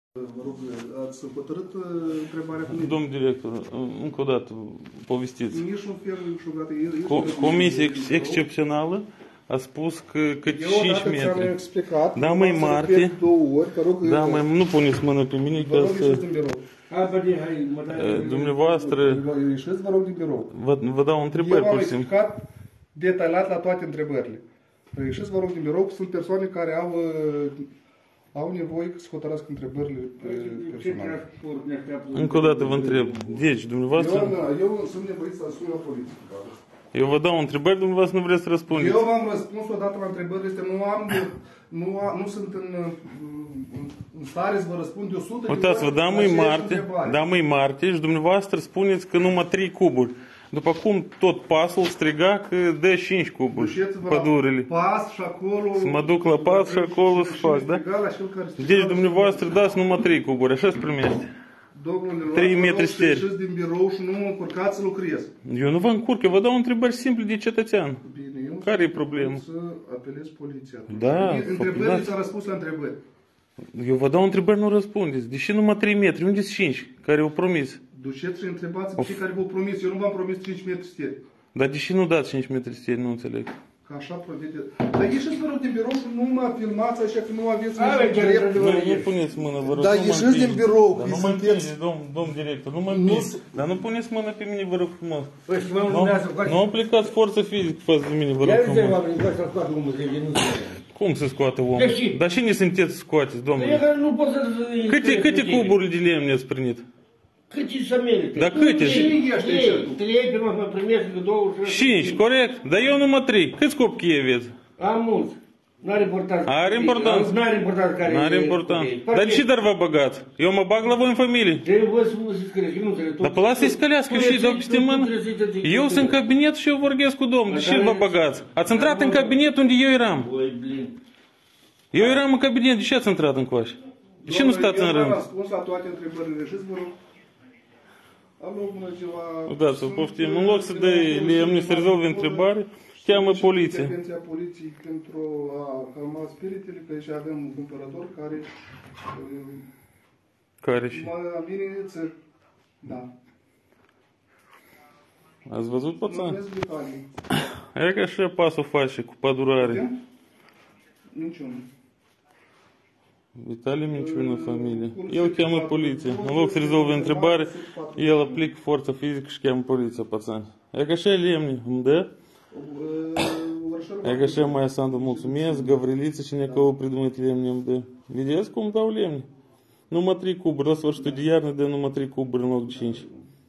Vă rog, ați hotărât întrebarea cu mine? Domnul director, încă o dată, povestiți. Nici un fel niciodată. Comisia excepțională a spus că 5 metri. Eu ți-am explicat. Da, mai Marte. Da, mai nu puneți mână pe mine ca să... Dumneavoastră... Ieșiți, vă rog, din birou. Vă dau întrebări, pur și simplu. Eu am explicat detaliat la toate întrebările. Ieșiți, vă rog, din birou, sunt persoane care au nevoie să hotărască întrebările personale. Încă o dată vă întreb. Deci, dumneavoastră... Eu sunt nevoit să asum o poliție. Eu vă dau întrebări, dumneavoastră nu vreți să răspundeți. Eu v-am răspuns odată la întrebările astea. Nu sunt în stare să vă răspund de 100 de Uitați-vă, da, mâine martie și dumneavoastră spuneți că numai 3 cuburi. După cum tot pasul striga că dă 5 cuburi pădurile. Pas și acolo... Să mă duc la pas și acolo să fac, da? Deci dumneavoastră dați numai 3 cuburi, așa se primește. Domnule, 3 metri steri. Ieșiți din birou și nu mă încurcați să lucrez. Eu nu vă încurc, eu vă dau întrebări simple de cetățean. Bine, eu care e problema? Să apelez poliția. Da. Întrebările ți-a răspuns la întrebări. Eu vă dau întrebări, nu răspundeți. Deși numai 3 metri, unde sunt 5 care au promis? Duceți și întrebați cei care v-au promis. Eu nu v-am promis 5 metri steri. Dar deși nu dați 5 metri steri, nu înțeleg. Că așa promite. Dar ieșiți, vă rog, din birou și nu mă filmați așa că nu aveți niciun drept. Nu puneți mână, vă rog. Dar ieșiți din birou. Dar nu mă împingeți, domn director, nu mă împingeți. Dar nu puneți mână pe mine, vă rog frumos. Nu aplicați forță fizică față de mine, vă rog frumos. Cum să scoată omul? Dar cine sunteți să scoateți, domnule? Câte cuburi de lemne ați primit? Câte să merite? Dar câte? 3, pe mă primesc 5, corect? Dar eu numai 3. Câți copii aveți? Am mulți. N-are importanță. Are importanță. N-are importanță care N-are importanță. Dar de ce dar vă băgați? Eu mă bag la voi în familie. Trebuie să mă scălească, eu nu înțeleg. Dar pe lasă-i scălească și dau peste mână. Eu sunt în cabinet și eu vorbesc cu domnul. De ce vă băgați? Ați intrat în cabinet unde eu eram. Eu eram în cabinet. De ce ați intrat în coașă? De ce nu stați în rând? Eu am răspuns la toate întrebările. Și vă rog. Alo, bună ziua. Da, să poftim. În loc să dai lemne să rezolve întrebare, cheamă poliția. Intervenția poliției pentru a calma spiritele, că aici avem un cumpărător care... Care și? Mă amenință. Da. Ați văzut, pățan? Nu vezi detalii. E că așa pasul face cu pădurare. Niciunul. Vitalie minciună în familie. El cheamă poliția. În loc să rezolve întrebare, el aplică forța fizică și cheamă poliția, pățani. E că așa lemne, îmi dă? E că așa mai Sandu, mulțumesc, Gavriliță și Necău pridumit lemne îmi dă. Vedeți cum dau lemne? Numai 3 cuburi, la sfârșitul de iarnă dă numai 3 cuburi în loc de 5.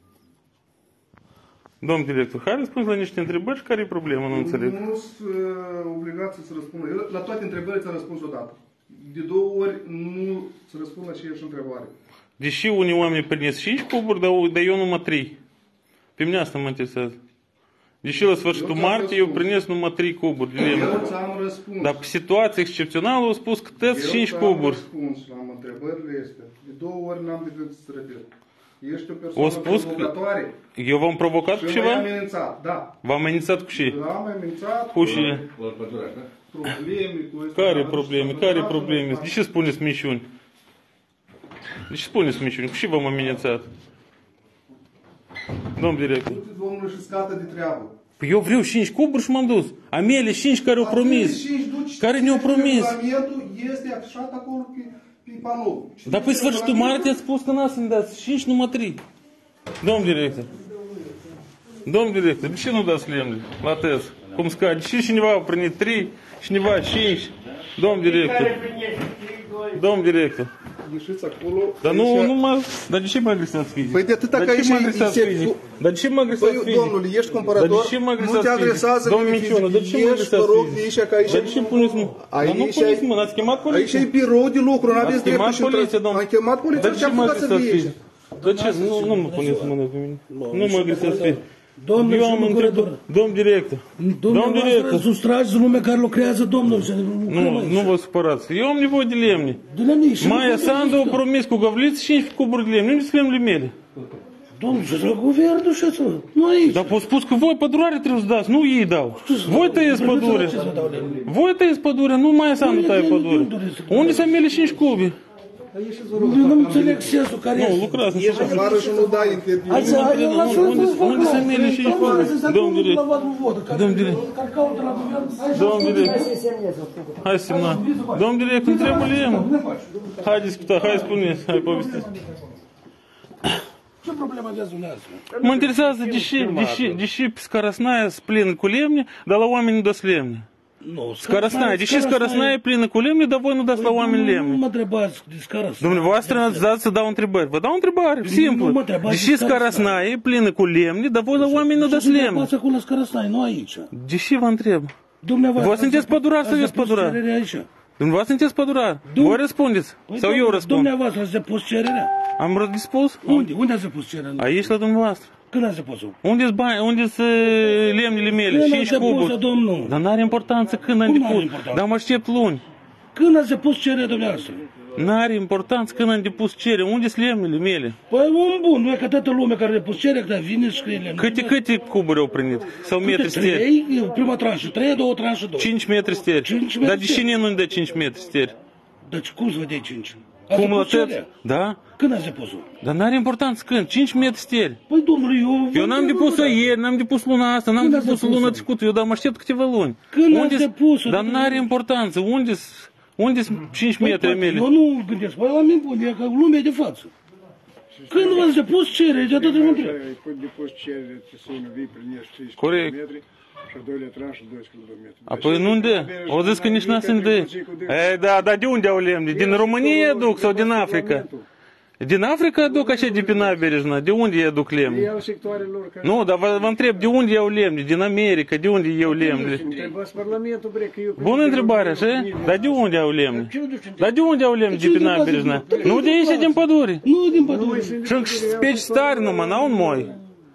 Domn director, hai răspuns la niște întrebări și care e problema, nu înțeleg. Nu sunt obligat să răspund. Eu la toate întrebările ți-am răspuns odată. De 2 ori nu să răspund la aceeași întrebare. Deși unii oameni prindesc 5 cuburi, dar eu numai 3. Pe mine asta mă interesează. Deși la sfârșitul martie eu prindesc numai 3 cuburi de lemne. Eu ți-am răspuns. Dar pe situație excepțională au spus că tăți 5 cuburi. Eu ți-am răspuns la întrebările astea. De 2 ori n-am de gând să repet. Ești o persoană provocatoare. Eu v-am provocat cu ceva? Și m-ai amenințat, da. V-am amenințat cu ce? Am amenințat cu ce? Probleme cu... Care probleme? Care probleme? De ce spuneți mișuni? De ce spuneți mișuni? Cu ce v-am amenințat? Domn director. Du-te, domnule, și scată de treabă. Păi eu vreau 5 cuburi și m-am dus. Amele 5 care au promis. Care ne-au promis. Regulamentul este afișat acolo pe panou. Dar pe sfârșitul martie ați spus că n-a să-mi dați 5, numai 3. Domn director. Domn director, de ce nu dați lemne la test? Cum scade? Și cineva a primit 3, cineva 5. Domn director. Domn director. Ieșiți acolo. Dar nu mă... Dar de ce mă agresați fizic? Păi de atâta că aici e... Dar de ce mă agresați fizic? Domnule, ești cumpărător, nu te adresează domnul Miciună, de ce mă agresați fizic? Dar de ce puneți mână? Dar nu puneți mână, ați chemat poliția? Aici e birou de lucru, n-aveți dreptul și... Am chemat poliția și am făcut să fie aici. De ce? Nu mă puneți mână pe mine. Nu mă agresați fizic. Domn director. Domnul, sustrageți lumea care lucrează, domnul. Nu vă supărați. Eu am nevoie de lemne. Maia Sandu a promis cu Gavliță 5 cuburi de lemne. Unde sunt lemnele mele? Domnul, ce la guvernul și asta? Nu aici. Dar v-au spus că voi pădurare trebuie să dați, nu ei dau. Voi tăieți pădure. Voi tăieți pădure, nu Maia Sandu taie pădure. Unde sunt mele 5 cubi? Eu nu înțeleg sensul care Nu, este. lucrați. Afară și nu dai interviu. Unde se mele și domn direct? Domn direct. Domn direct. Hai să semnați. Domn direct, întrebă lemn. Hai discuta, hai spuneți, hai povestiți. Ce problemă aveți dumneavoastră? Mă interesează deși Скоростная sunt plină cu lemne, dar la oameni nu dați lemne. Nu, Скоростная, deși Скоростная e plină cu lemne, dar voi nu dați la oameni Nu lemne. mă întrebați de Скоростная. Dumneavoastră ați dat să dau întrebări. Vă dau întrebare, Nu simplu. mă întrebați Deși de Скоростная e plină cu lemne, dar voi la oameni nu dați lemne. Dați acolo Скоростная, nu aici. Deși vă întreb. Dumneavoastră. Voi sunteți pădurar sau eu sunt pădurar? cererea aici. Dumneavoastră sunteți pădurar. Voi răspundeți. Sau eu răspund. Dumneavoastră ați depus cererea. Am răspuns? Unde? Unde ați depus cererea? Aici la dumneavoastră. Când ați depus-o? Unde-s bani? Unde-s lemnele mele? Când 5 ați depus-o, cuburi. domnul? Dar n-are importanță când am Cum n-are depus. importanță? Dar mă aștept luni. Când ați depus cererea dumneavoastră? N-are importanță când am depus cerere. Unde-s lemnele mele? Păi om bun, nu e că toată lumea care a depus cererea, dar vine și scrie lemne. Câte cuburi au primit? Sau metri steri? 3, prima tranșă, 3, 2 tranșă, 2. 5 metri steri. 5 metri Dar de steri. cine nu-mi dă 5 metri steri? Deci cum să vă dea 5? Ați Cum la depus tăți? cererea? Da? Când ați depus-o? Dar n-are importanță când. 5 metri steri. Păi domnule, Eu n-am depus-o ieri, n-am depus luna asta, n-am Când ați depus-o depus-o? luna trecută, eu dar mă aștept câteva luni. Când ați Unde-s- depus-o? Dar n-are importanță, unde-s 5 metri Păi, mele? eu nu gândesc, păi oameni buni, e ca lumea de față. Când v-ați depus cererea, de atât de mult. Când depus cerere, ți se vii prinești 30 Corect. km și a doilea tranșă 12 km. Apoi nu unde? O zis că nici n-a să-mi dă. E, da, dar de unde au lemne? Din România aduc sau din Africa? Din Africa aduc așa de pe nabережна. De unde ei aduc lemne? Iau sectoarele lor care... Nu, dar vă întreb, de unde iau lemne? Din America, de unde iau lemne? Întrebați Parlamentul, bre, că eu... Bună întrebare, așa? Dar de unde au lemne? Dar de unde au lemne de pe nabережна? Nu de aici, din pădure. Nu din pădure. Și speci stari numai, n-au moi.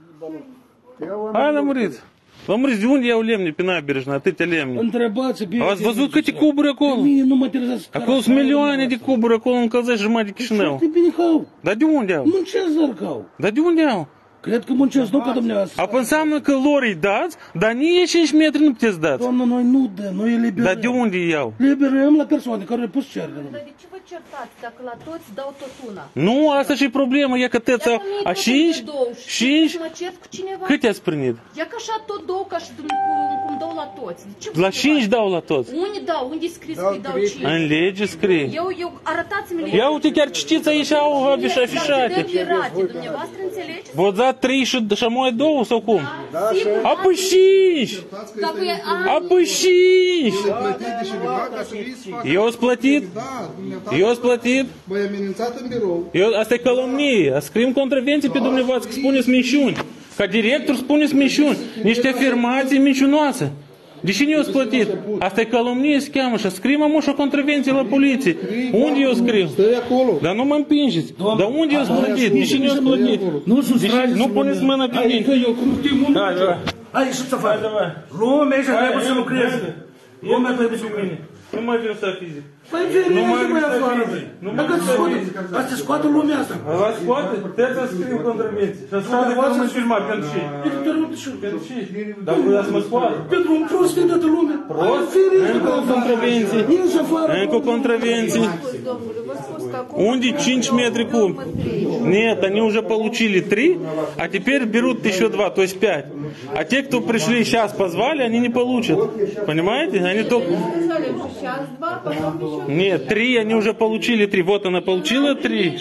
Hai, lămuriți. Lămuriți, de unde iau lemne pe nabережна, atâtea lemne? Întrebați bine. Ați văzut câte cuburi acolo? Mie nu mă interesează. Acolo sunt milioane de cuburi, acolo încălzești jumătate de Chișinău. Foarte bine că au. Dar de unde au? Muncesc, dar că au. Dar de unde au? Cred că muncesc, nu ca dumneavoastră. Apoi înseamnă că lor îi dați, dar nici 5 metri nu puteți dați. Doamnă, noi nu dăm, noi eliberăm. Dar de unde îi iau? Liberăm la persoane care le pus cererea. Dar de ce vă certați dacă la toți dau tot una? Nu, asta și problema, e că tăți Ia a 5, 5, Să mă cert cu cineva? câte ați primit? Ia că așa tot două ca și cum dau la toți. De ce La vă 5 dau la toți. Unde dau? Unde scris că îi dau 5? În lege scrie. Eu arătați-mi Ia uite, chiar citiți aici, au afișate. Liberate, dumneavoastră înțelegeți? V-ați dat 3 și mai 2 sau cum? Sigur, Apoi 5! Dar păi, Apoi 5! Plătit de cineva ca să vii să facă... Eu ați plătit? Da, dumneata. Eu ați plătit? Băi, amenințat în birou. Asta e calomnie. Scriem contravenții pe dumneavoastră, că spuneți minciuni. Ca director spuneți minciuni. Niște afirmații mincinoase. De cine eu ați plătit? Asta e calomnie, se cheamă. Și scriem am o contravenție la poliție. Unde eu scriu? Stai acolo. Dar nu mă împingeți. Dar unde eu ați plătit? De cine eu ați plătit? Nu sustrageți. Nu puneți mâna pe Adică mine. eu cum știu mult. Hai, hai. Hai, ieșiți afară. Hai. Lumea aici trebuie să lucreze. Lumea trebuie să Cu lucreze. mine. Nu mai vin să fizic. Păi vine mai să mai vin să afară, fizic. băi. Nu Dacă mai se vin să scoate, fizic. ca să scoată lumea asta. La scoate? Puteți să scriu contravenții. Și să scoate că nu mă filmat. Pentru ce? Pentru ce? Dar vreau să mă scoate. Pentru un prost de toată lumea. Prost? Încă o contravenție. Ieși afară. Încă o contravenție. Domnule, vă spun că acum... Unde 5 метров куб? Нет, они уже получили 3, а теперь берут еще 2, то есть 5. А те, кто пришли сейчас позвали, они не получат. Понимаете? Они только... Сейчас два, потом еще... Нет, 3, они уже получили 3. Вот она получила 3.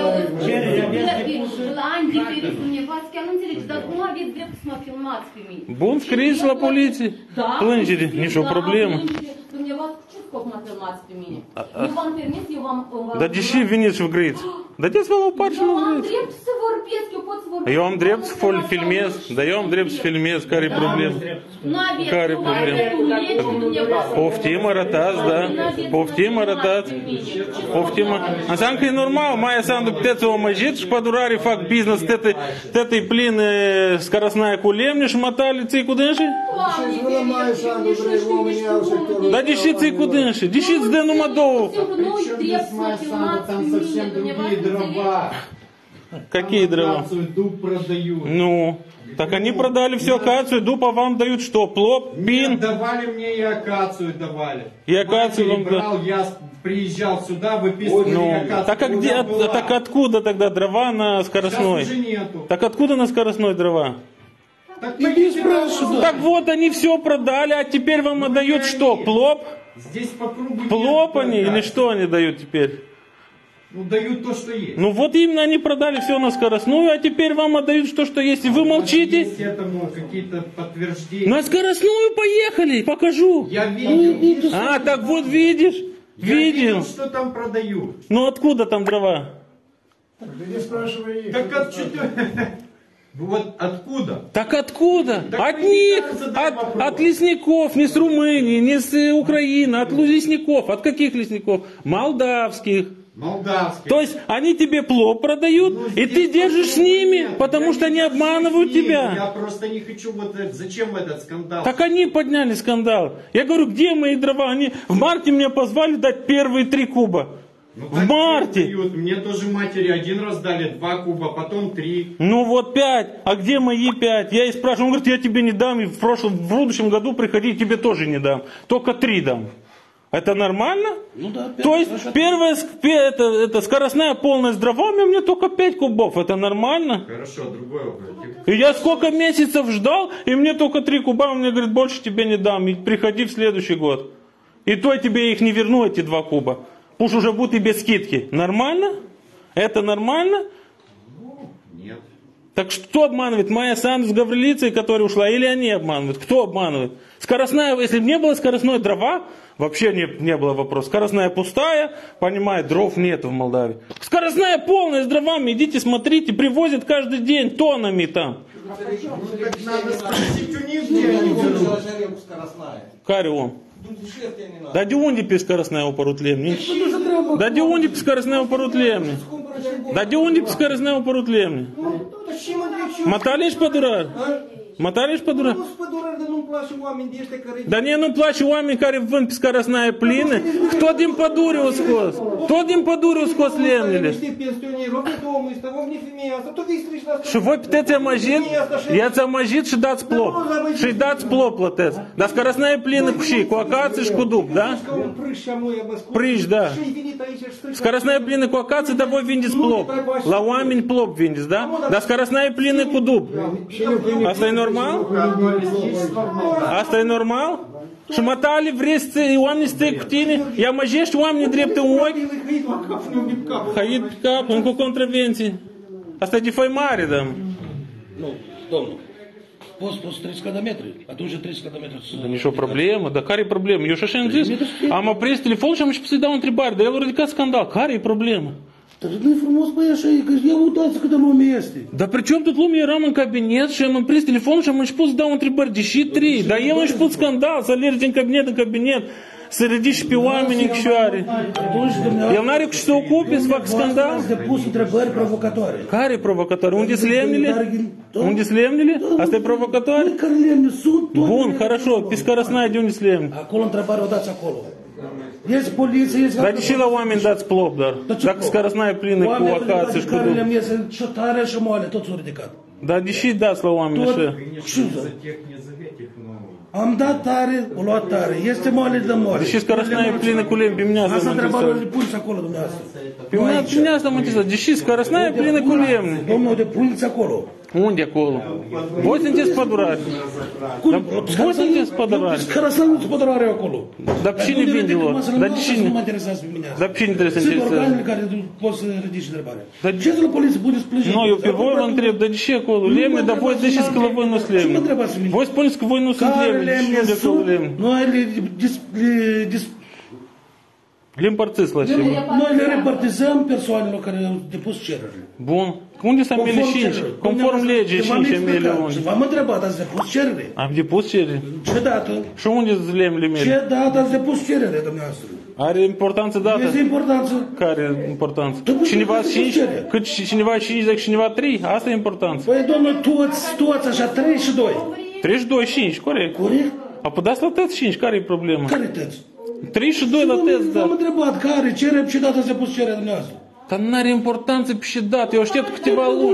La ani diferiți dumneavoastră, chiar nu înțelegeți, dar cum aveți drept să mă filmați pe mine? Bun scris la poliție. Plângere, nicio problemă. Dumneavoastră, cu ce scop mă filmați pe mine? Eu v-am permis, eu v-am... Dar de ce veniți și grăiți? Dați-vă la o parte și Eu nu am grăiți. drept să vorbesc, eu pot să vorbesc. Eu am drept să filmez, dar eu am drept să filmez. Care-i problema? Nu aveți, Care nu problemă? aveți un lege pe dumneavoastră. Poftim, arătați, da. Poftim, arătați. Poftim. Înseamnă că e normal, Maia Sandu puteți o măjit și pădurarii fac business, tătă-i plin Скоростная cu lemne și mătale ții cu dânșii? Dar de ce ții cu dânșii? De ce îți dă numai două? Nu-i drept să mă filmați pe mine, dumneavoastră înțelegeți. Какие дрова? Акацию, дуб продают. Ну, так они продали всю акацию, дуб, а вам дают что? Плоп, Нет, пин? давали мне и акацию давали. И акацию Матери вам брал, я приезжал сюда, выписывали Ну, акацию. так, а где, Куда была? так откуда тогда дрова на скоростной? Сейчас уже нету. Так откуда на скоростной дрова? Так Иди пойдите спрашивай. на- Так вот, они все продали, а теперь вам отдают что? Плоп? Здесь по кругу нет Плоп они акации. или что они дают теперь? Ну, дают то, что есть. Ну вот именно они продали все на скоростную, а теперь вам отдают то, что есть. И вы молчите. Есть этому какие-то подтверждения. На скоростную поехали, покажу. Я видел, А, так вот видишь, я видел. что там продают. Ну откуда там дрова? Не спрашивай их. Так вот откуда? Так откуда? Так От вы не них, надо задать вопрос. от лесников, не с Румынии, не с Украины, от лесников. От каких лесников? Молдавских. Молдавский. То есть они тебе плов продают, Ну, и здесь ты держишь с такого ними, нет. потому Я что не они держу обманывают с ними. тебя. Я просто не хочу зачем этот скандал? Так они подняли скандал. Я говорю, где мои дрова? Они в марте меня позвали дать первые 3 куба. Ну, В так марте. дают. Мне тоже матери один раз дали 2 куба, потом 3. Ну вот 5. А где мои 5? Я и спрашиваю, он говорит, я тебе не дам, и в будущем году приходи, тебе тоже не дам. Только 3 дам. Это нормально? Ну да, То есть первая это скоростная полная с дровами, у меня только 5 кубов. Это нормально? Хорошо, другой вопрос. И я сколько месяцев ждал, и мне только 3 куба, он мне говорит, больше тебе не дам, и приходи в следующий год. И то я тебе их не верну, эти 2 куба. Пусть уже будут и без скидки. Нормально? Это нормально? Нет. Так что обманывает? Майя Санду с Гаврилицей, которая ушла, или они обманывают? Кто обманывает? Скоростная, если бы не было скоростной дрова, вообще не было вопроса. Скоростная пустая, понимает, дров нет в Молдавии. Скоростная полная с дровами, идите смотрите, привозят каждый день тоннами там. Ну так надо спросить у них, где они берут. Карион. Да дюнди скоростная упорут лемни. Да дюнди скоростная упорут лемни. Да дюнди скоростная упорут лемни. Маталиш подурар. Маталиш подурар. Да не, nu place oameni care vând pe scarăsnaie plină. Кто din pădure o scos? Tot din pădure o scos lemnele. Și voi puteți amăjit? I-ați amăjit și dați plop. Și dați plop plătesc. Dar scarăsnaie plină cu și, cu acație și cu dub, da? Prâș, da. Scarăsnaie plină cu acație, dar voi vindeți plop. La oameni plop vindeți, da? Dar scarăsnaie plină cu dub. Asta e normal? Asta e normal? Și matale vrei să oamenii stai cu tine? Ia măjești oamenii drept în ochi? Haid pe cap, încă o contravenție. Asta e defăimare, da. Ну, domnul, poți 30 de metri, atunci 30 de metri. Да nicio problemă, dar care e problema? Eu și așa am zis, am aprins telefon și am început să-i dau întrebare, dar el a ridicat scandal. Care e problema? Dar nu-i frumos pe așa, că ia uitați câtă lume este. Dar при чем тут lume? Eram în cabinet și am aprins telefonul și am început să dau întrebări. Deși 3, dar el a început scandal, să alergi din cabinet, să ridici pe oameni în cășoare. El n-are cu ce să ocupe, să facă scandal? Ați depus întrebări provocatoare. Care e provocatoare? Unde-s lemnele? Unde-s lemnele? Asta e provocatoare? Care lemne sunt? Bun, хорошо, pe scarăsnaie de unde-s lemne? Acolo întrebarea o dați acolo. Este poliție, este... Dar de ce la oameni dați plop, dar? Dacă scarăsnaie plină cu acație și cu care dub. lemne este și tare și moale, tot s-au ridicat. Dar de ce dați la oameni așa? Am dat tare, o luat tare. Este moale de moale. De ce scarăsnaie plină cu lemn? Pe mine asta Asta mă întrebarea interesează. le puneți acolo dumneavoastră. Pe mine asta mă interesează. De ce scarăsnaie plină cu lemne? Domnul, de puneți acolo. Unde acolo? Voi sunteți pădurari. Dar voi sunteți pădurari. Care să nu-ți pădurare acolo? Dar pe cine vinde lor? Dar de Nu cine? mă interesează pe mine asta. Dar pe cine trebuie să Sunt interesează? organele care pot să ridici întrebarea. Dar Ce să la poliție puneți plângere? Nu, eu pe voi vă întreb, dar de ce acolo? Lemne, dar voi ziceți că la voi nu sunt Ce mă lemne. întrebați pe mine? Voi spuneți că voi nu sunt Care lemne. De ce lemne unde acolo sunt? lemne? Noi Le împărțiți la ceva. Noi le repartizăm persoanelor care au depus cererile. Bun. Unde sunt amele 5? Conform legii 5 amele Și unde? v-am întrebat, ați depus cerere? Am depus cerere. Ce dată? Și unde sunt lemnele mele? Ce dată ați depus cerere, dumneavoastră? Are importanță data? Este importanță. Care e importanță? Trebuie Cineva să 5? cerere. Cât cineva 5, dacă cineva 3? Asta e importanță. Păi, domnule, toți așa, 3 și 2. 32, 5, corect. Corect? A, păi dați la tăți 5, care e problema? Care tăți? 3 și 2 la tăți, V-am da. întrebat care cerere, ce dată ați depus cererea dumneavoastră? Dar n-are importanță pe și dată. Eu aștept câteva luni.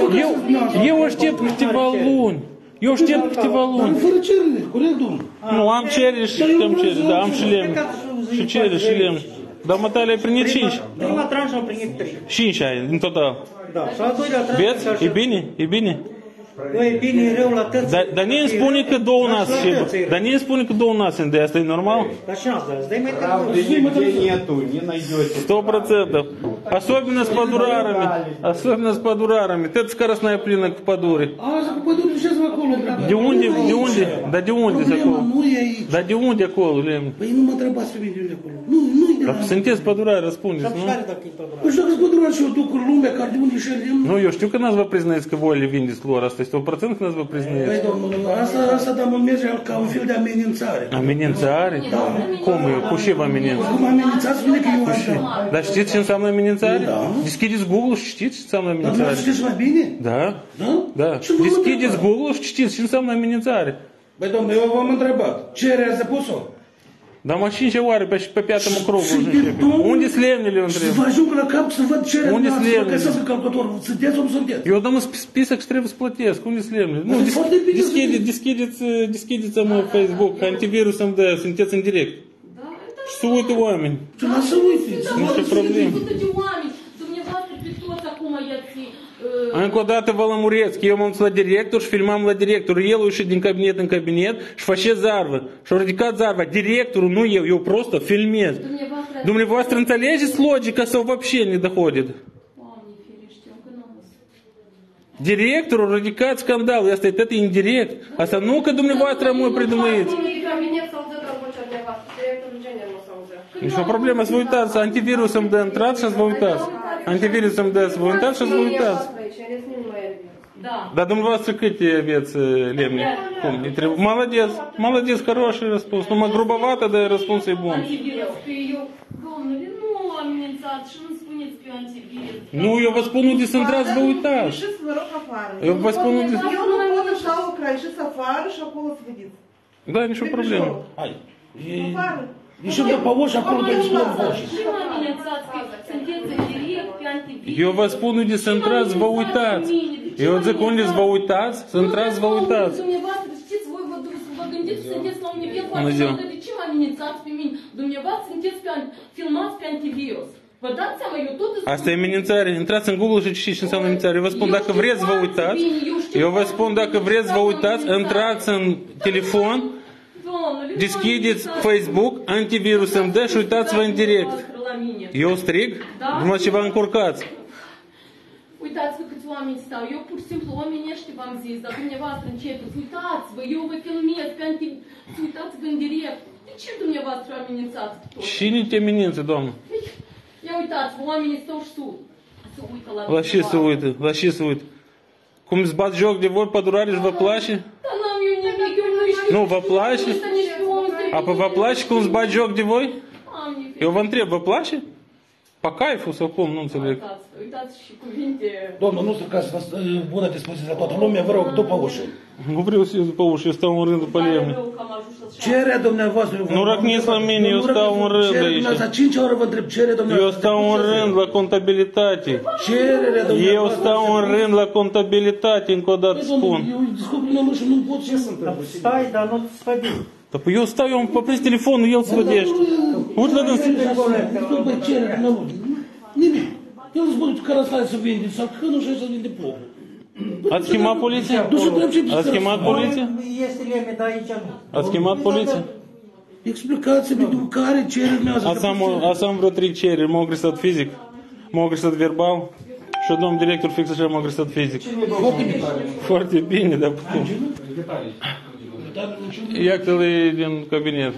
Eu aștept câteva luni. Eu aștept câteva Dar luni. fără cerere, corect, domnul? Nu, am cerere și am cerere. Da, am și lemn. Și cerere și lemn. Dar mă tale ai primit 5. Prima tranșă am primit 3. 5 ai, în total. Da, și al doilea tranșă. Vezi? E bine? E bine? Nu e bine, e rău la tăți. Dar nie îmi spune că două nase. Dar nie îmi spune că două nase. De asta e normal? Dar ce asta? Îți dai mai Правда, нигде нету, не найдете. 100%. Особенно с подурарами. Особенно с подурарами. Ты скоростная плина к подуре. Asta cu pădurile ce acolo, dragă? De unde? De unde? Dar de unde Problema acolo? nu e aici. Dar de unde acolo, lemn? Păi nu mă întrebați pe mine de unde acolo. Nu-i de la... Dar sunteți pădurari, răspundeți, nu? Păi și dacă sunt pădurari și eu duc în lumea, care de unde și lemn? Nu, eu știu că n-ați vă priznați că voi le vindeți lor. Asta este 100% că n-ați vă Păi, priznați. domnul, asta dar mă merge ca un fel de amenințare. Amenințare? Cum? Cu ce vă amenință? Cum amenințați, spune că eu așa. Dar știți ce înseamnă amenințare? Da. Deschideți Google și știți ce înseamnă Dar nu amenințare? știți mai bine? Da? Da? Da. Și vă Deschideți întrebați. Google și știți ce înseamnă amenințare. Băi, domnule, eu v-am întrebat. Cererea ați depus-o? Dar mă 5 oare pe piața mă crogul. Unde-s lemnele, eu Să întreb? vă ajung la cap să văd cererea Unde noastră, să sunt găsesc calculatorul. Sunteți sau nu sunteți? Eu dăm spisac și trebuie să plătesc. Unde-s lemnele? Nu, Dar e foarte bine să deschideți-mă Facebook, antivirus îmi dă, sunteți în direct. Și să uite oameni. Ce lasă uite. Niște probleme. de oameni. Dumneavoastră pe toți acum i-ați... Încă o dată vă lămuresc. Eu m-am dus la director și filmam la director. El a ieșit din cabinet în cabinet și face zarvă. Și-a ridicat zarva. Directorul, nu eu просто filmez. Dumneavoastră înțelegeți logica sau вообще не доходит? Doamne ferește, încă n-am văzut. Directorul a ridicat scandalul. Asta e indirect. Asta nu că dumneavoastră mă predumăiți. Кабинет солдат рабочий для вас. Директор инженерного солдата. Nici o problemă, să vă uitați. Antivirus îmi dă intrat și să vă uitați. Antivirus îmi dă să vă uitați și să vă uitați. Da. Dar dumneavoastră câte aveți lemne? Cum? Молодец, молодец, хороший răspuns. Numai grubovată, dar răspunsul e bun. Antivirus, că eu, domnule, nu am amenințat și nu spuneți pe antivirus. Nu, eu vă spun unde să intrați, vă uitați. Ieșiți, vă rog, afară. Eu vă spun unde... Eu nu pot așa lucra, ieșiți afară și acolo să vedeți. Da, nicio problemă. Hai. Afară. Ieșim de pe oși, acolo de explod oși. Ce mă amenințați că sunteți în direct pe antivirus? Eu vă spun unde să intrați, vă uitați. Eu zic unde să vă uitați, să intrați, vă uitați. Dumneavoastră, știți, voi vă gândiți să sunteți la un nivel Bună foarte ziua. înalt. De ce mă amenințați pe mine? Dumneavoastră sunteți filmați pe antivirus. Vă dați seama, eu tot îți Asta e amenințare. Intrați în Google și citiți ce înseamnă amenințare. Eu vă spun dacă vreți, vă uitați. Eu vă spun dacă vreți, vă uitați, intrați în telefon, deschideți Facebook, antivirus îmi dă și uitați-vă în direct. Eu strig? Numai ce vă încurcați. Uitați-vă câți oameni stau. Eu pur și simplu omenește v-am zis, dar dumneavoastră începeți. Uitați-vă, eu vă filmez pe uitați-vă în direct. De ce dumneavoastră amenințați tot? Cine te amenință, doamnă? Ia uitați-vă, oamenii stau și se uită la La ce să uită? La ce să uită? Cum îți bat joc de voi, pădurare, și vă place? Dar n-am eu nimic, eu nu știu. Nu, vă place? Apoi vă place cum îți bat joc de voi? Eu vă întreb, vă place? Pe caiful sau cum? Nu înțeleg. Uitați și cuvinte. Domnul nostru, ca să vă bună dispoziție la toată lumea, vă rog, după ușă. Nu vreau să ies după ușă, eu stau în rând după lemne. Cererea dumneavoastră... Nu răcniți la mine, eu stau în rând aici. A 5 ore vă întreb, cererea Eu dumneavoastră... stau în rând la contabilitate. Cererea dumneavoastră... Eu stau în rând la contabilitate, încă o dată spun. Eu descoper numărul și nu pot să... Stai, dar nu te sfădi. Dar păi eu stau, eu am aprins telefonul, el sfădește. Uite la dâns. Nu, băi, cererea dumneavoastră... Nimic. Eu nu spun că ăsta să vinde, sau că nu știu să vinde plopul. Ați chemat poliția? Ați chemat poliția? Este lemne, dar aici nu. Ați chemat poliția? Explicați-mi care cereri mi-a Asta am vreo 3 cereri. M-au agresat fizic, m-au agresat verbal și domnul director fix așa m-a agresat fizic. Foarte bine. Foarte bine, dar putem. Iată-le din cabinet.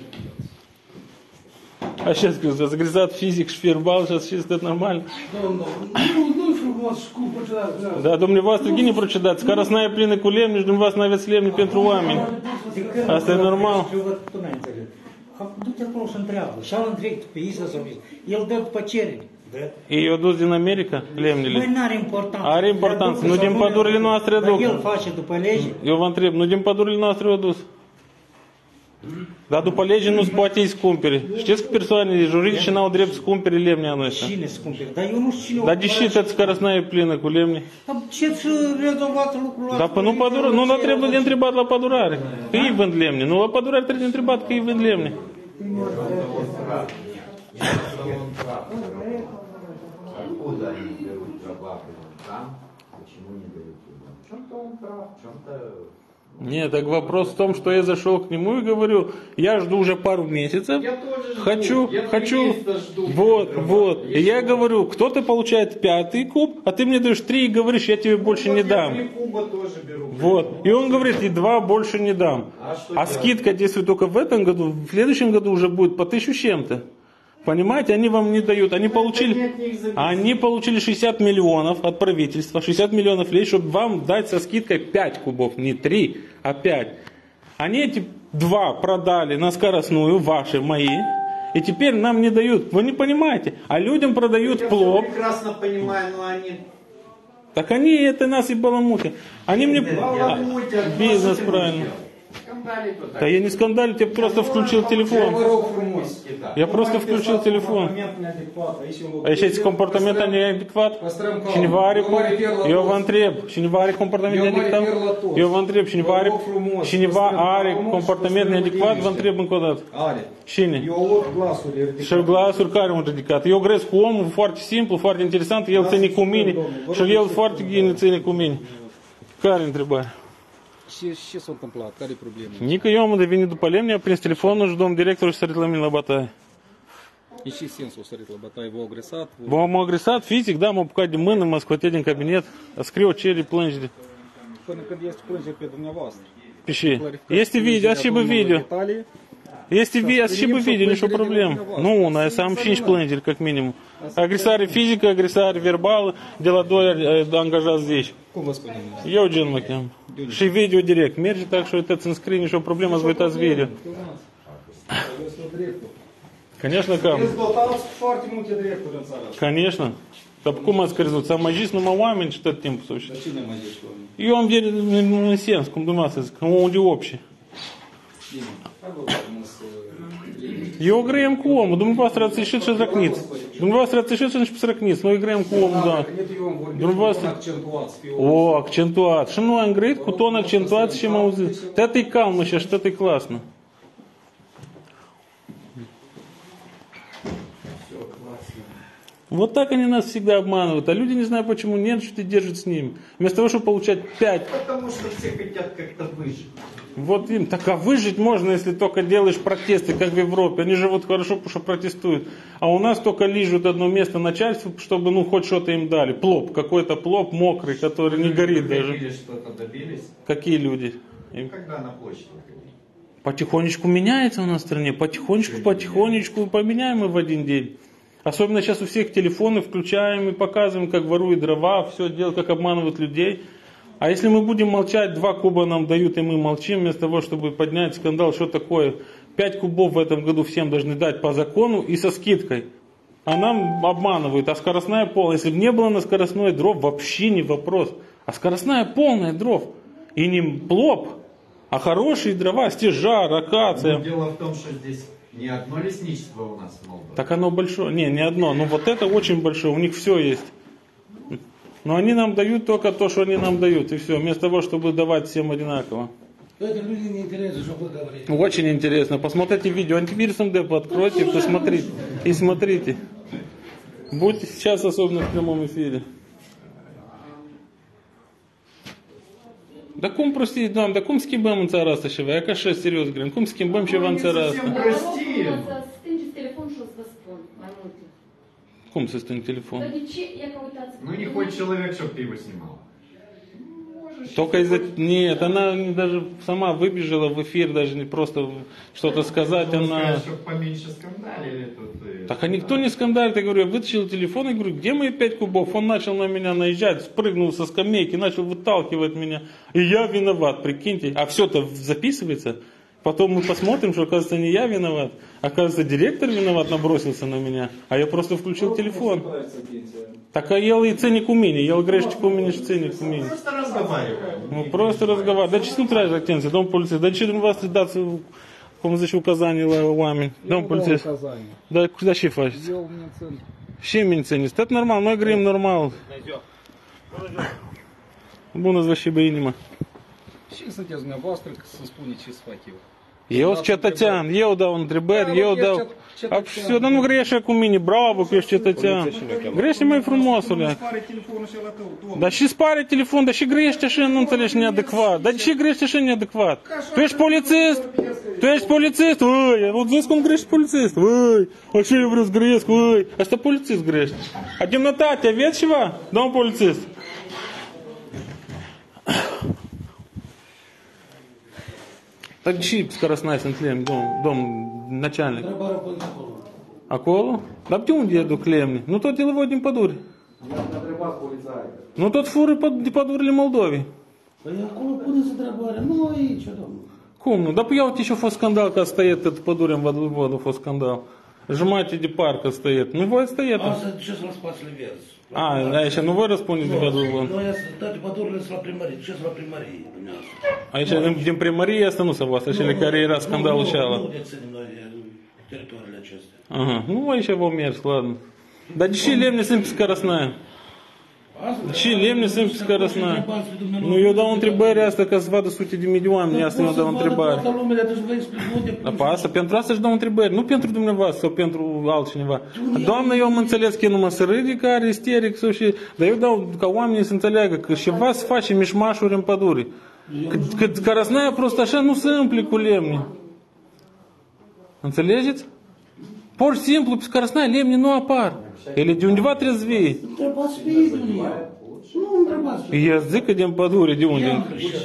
Așa scris, ați agresat fizic și verbal și ați zis tot normal. Nu-i frumos, cum procedați. Da, dumneavoastră, gine procedați. Carasnaia plină cu lemne și dumneavoastră nu aveți lemne pentru oameni. Asta e normal. Eu văd, tu n-ai înțeles. Du-te acolo și întreabă. Și al întreg pe Isa sau Isa. El dă după cerere. Ei au dus din America lemnele. Băi, n-are importanță. Are importanță. Nu din pădurile noastre Dar aduc. el face după lege. Eu vă întreb, nu din pădurile noastre au dus. Dar după lege nu-ți poate îi cumperi. Știți că persoane juridice n-au drept să cumpere lemne anul ăsta? Cine să cumpere? Dar eu nu știu cine o Dar de ce toată scărăsna e plină cu lemne? Dar ce-ți rezolvați lucrul ăsta? Dar pe nu pădurare, nu, dar trebuie de întrebat la pădurare. Că ei vând lemne. Nu, la pădurare trebuie de întrebat că ei vând lemne. Откуда они берут прорабатывают там, почему не берут туда? В чем-то он прав, в чем-то... Нет, так вопрос в том, что я зашел к нему и говорю, я жду уже пару месяцев, Я тоже жду. хочу, месяца жду. вот. И я говорю, кто-то получает 5-й куб, а ты мне даешь 3 и говоришь, я тебе больше не дам. Я 3 куба тоже беру. Вот. И он говорит, и 2 больше не дам. А скидка действует только в этом году, в следующем году уже будет по 1000 с чем-то. Понимаете, они вам не дают. Они получили 60 миллионов от правительства, 60 миллионов лет, чтобы вам дать со скидкой 5 кубов, не 3, а 5. Они эти 2 продали на скоростную, ваши, мои, и теперь нам не дают. Вы не понимаете. А людям продают плов. Я прекрасно понимаю, но они... Так они это нас и баламутят. Они мне... бизнес правильно. Да я не скандалю, я просто включил телефон. Я просто включил телефон. А еще эти компортаменты неадекват. Шинвари, Йовантреб, Шинвари компортамент неадекват. Йовантреб, Шинвари компортамент неадекват, Вантреб încă Cine? Și glasul care mă ridicat. Eu gresc cu omul foarte simplu, foarte interesant, el ține cu mine și el foarte bine ține cu mine. Care întrebare? Ce s-a întâmplat? Care e problema? Nică eu am devenit după lemne, a prins telefonul și domnul director și sărit la mine la bătaie. În ce sens o sărit la bătaie? V-au agresat? M-au agresat fizic, da, m-au apucat de mână, m-a scoatit din cabinet, a scriu o cerere plângere. Până când este plângere pe dumneavoastră. Pe ce? Este video, ați și pe video. Este și pe video, nicio problemă. Nu una, eu să am 5 plângeri, как minimum. Agresare fizică, agresare verbală, de la 2 angajați 10. Cum vă spune? Eugen mă cheamă. Și video direct. Merge, так что uitați în screen, nicio problemă, să vă uitați video. Конечно, cam. Foarte multe drepturi în țara asta. Конечно. Dar cum ați crezut? S-am mai zis numai oameni și tot timpul. Dar cine mai zici oameni? Eu am în sens, cum dumneavoastră zic, unde общий. Bine. Eu grăiem cu omul, dumneavoastră ați ieșit și zrăcniți. Dumneavoastră ați ieșit și zrăcniți, noi grăiem cu omul, da. Dumneavoastră... O, accentuat. Și noi am grăit cu ton accentuat și m-au zis. Tătă-i calmă și tătă-i классно. Вот так они нас всегда обманывают, а люди не знают, почему нервничают и держат с ними. Вместо того, чтобы получать 5. Потому что все хотят как-то выжить. Вот им, так а выжить можно, если только делаешь протесты, как в Европе. Они живут хорошо, потому что протестуют. А у нас только лижут одно место начальству, чтобы ну хоть что-то им дали. Плоп, какой-то плоп мокрый, который не горит даже. Люди что-то добились? Какие люди? Когда на площадь выходили? Потихонечку меняется у нас в стране, потихонечку поменяем мы в один день. Особенно сейчас у всех телефоны включаем и показываем, как воруют дрова, все делают, как обманывают людей. А если мы будем молчать, 2 куба нам дают, и мы молчим, вместо того, чтобы поднять скандал, что такое? 5 кубов в этом году всем должны дать по закону и со скидкой. А нам обманывают. А скоростная полная. Если бы не было на скоростной дров, вообще не вопрос. А скоростная полная дров. И не плоп, а хорошие дрова, стежар, акация. Но дело в том, что здесь не одно лесничество у нас в Молдове. Так оно большое. Не одно. Но вот это очень большое. У них все есть. Но они нам дают только то, что они нам дают. И все. Вместо того, чтобы давать всем одинаково. Это люди не интересно, что вы говорите. Очень интересно. Посмотрите видео. Антивирусом ДЭП откройте, посмотрите. И смотрите. Будьте сейчас особенно в прямом эфире. Da cum prostii, Doamne, dar cum schimbăm în țara asta ceva? E ca așa, serios, Grem, cum schimbăm ceva în țara asta? Stingeți telefonul și o să vă spun mai multe. Cum să sting telefon? Dar de ce? Ia că uitați. Ну не хочет человек, чтобы ты его снимал. Только из-за... Нет, она даже сама выбежала в эфир, даже не просто что-то сказать, она... Чтобы поменьше скандалили тут. Так а никто не скандалит, я говорю, я вытащил телефон и говорю, где мои 5 кубов? Он начал на меня наезжать, спрыгнул со скамейки, начал выталкивать меня. И я виноват, прикиньте. А все-то записывается. Потом мы посмотрим, что, оказывается, не я виноват. Оказывается, директор виноват, набросился на меня. А я просто включил телефон. Так а ел и ценник умения. Ел грешечку умения, ценник умения. Просто разговариваем. Ну, просто разговариваем. Да честно тратить актенция, дом полиции. Да че вас даться cum zice, ucazanii la oameni. Domn polițist. Dar ce faceți? Eu mințin. Și mințeniți. Tot normal, noi grăim normal. Bună-ți vă și bă inima. Și sunteți dumneavoastră să spuneți ce să fac eu. Eu sunt cetățean, eu dau întrebări, eu dau... Все, dar nu greșe cu mine, bravo că ești cetățean. Grește mai frumosule. Dar și spare telefon, dar și grește așa, nu înțelegi, neadecvat. Dar de ce grește așa neadecvat? Tu ești polițist? Tu ești polițist? Ui, auziți cum grește polițist? Ui, așa eu vreau să gresc, ui. Asta polițist grește. A demnitate, aveți ceva, domn polițist? Так ce скоростная sunt lemni, domn начальник? Acolo? Dar de unde duc lemni? Nu tot ele văd din păduri. Nu tot fură de pădurile Moldovei. Păi acolo puneți întrebarea, nu aici, domnul. Cum nu? Dar păi iau și a fost scandal că a stăiet tot pădurea în Văduvod, a fost scandal. Jumătate de parc a stăiet. Nu voi stăiet. Asta ce sunt la spațiile verzi. Aici nu voi răspundeți de Văduvod. Noi toate pădurile sunt la primărie. Ce sunt la primărie, dumneavoastră? Aici, din primărie, asta nu s-a voastră, cele care era scandalul ceala. Nu deținem noi teritoriile acestea. Aha, nu aici vom mers, ладно. Dar de ce lemne sunt pe скоростная? De ce lemne sunt pe скоростная? Nu, eu dau întrebări asta ca să vadă sute de mii de oameni, asta eu dau întrebări. Dar pe asta, pentru asta își dau întrebări, nu pentru dumneavoastră sau pentru altcineva. Doamne, eu am înțeles că e numai să râde, că are isteric sau și... Dar eu dau ca oamenii să înțeleagă că ceva se face mișmașuri în pădure. Că скоростная просто așa nu se împle cu lemne. Înțelegeți? Pur și simplu, pe скоростная lemne nu apar. Ele de undeva trebuie să vie. Întrebați pe ei, domnule. Nu întrebați pe ei. Eu zic că din pădure, de unde?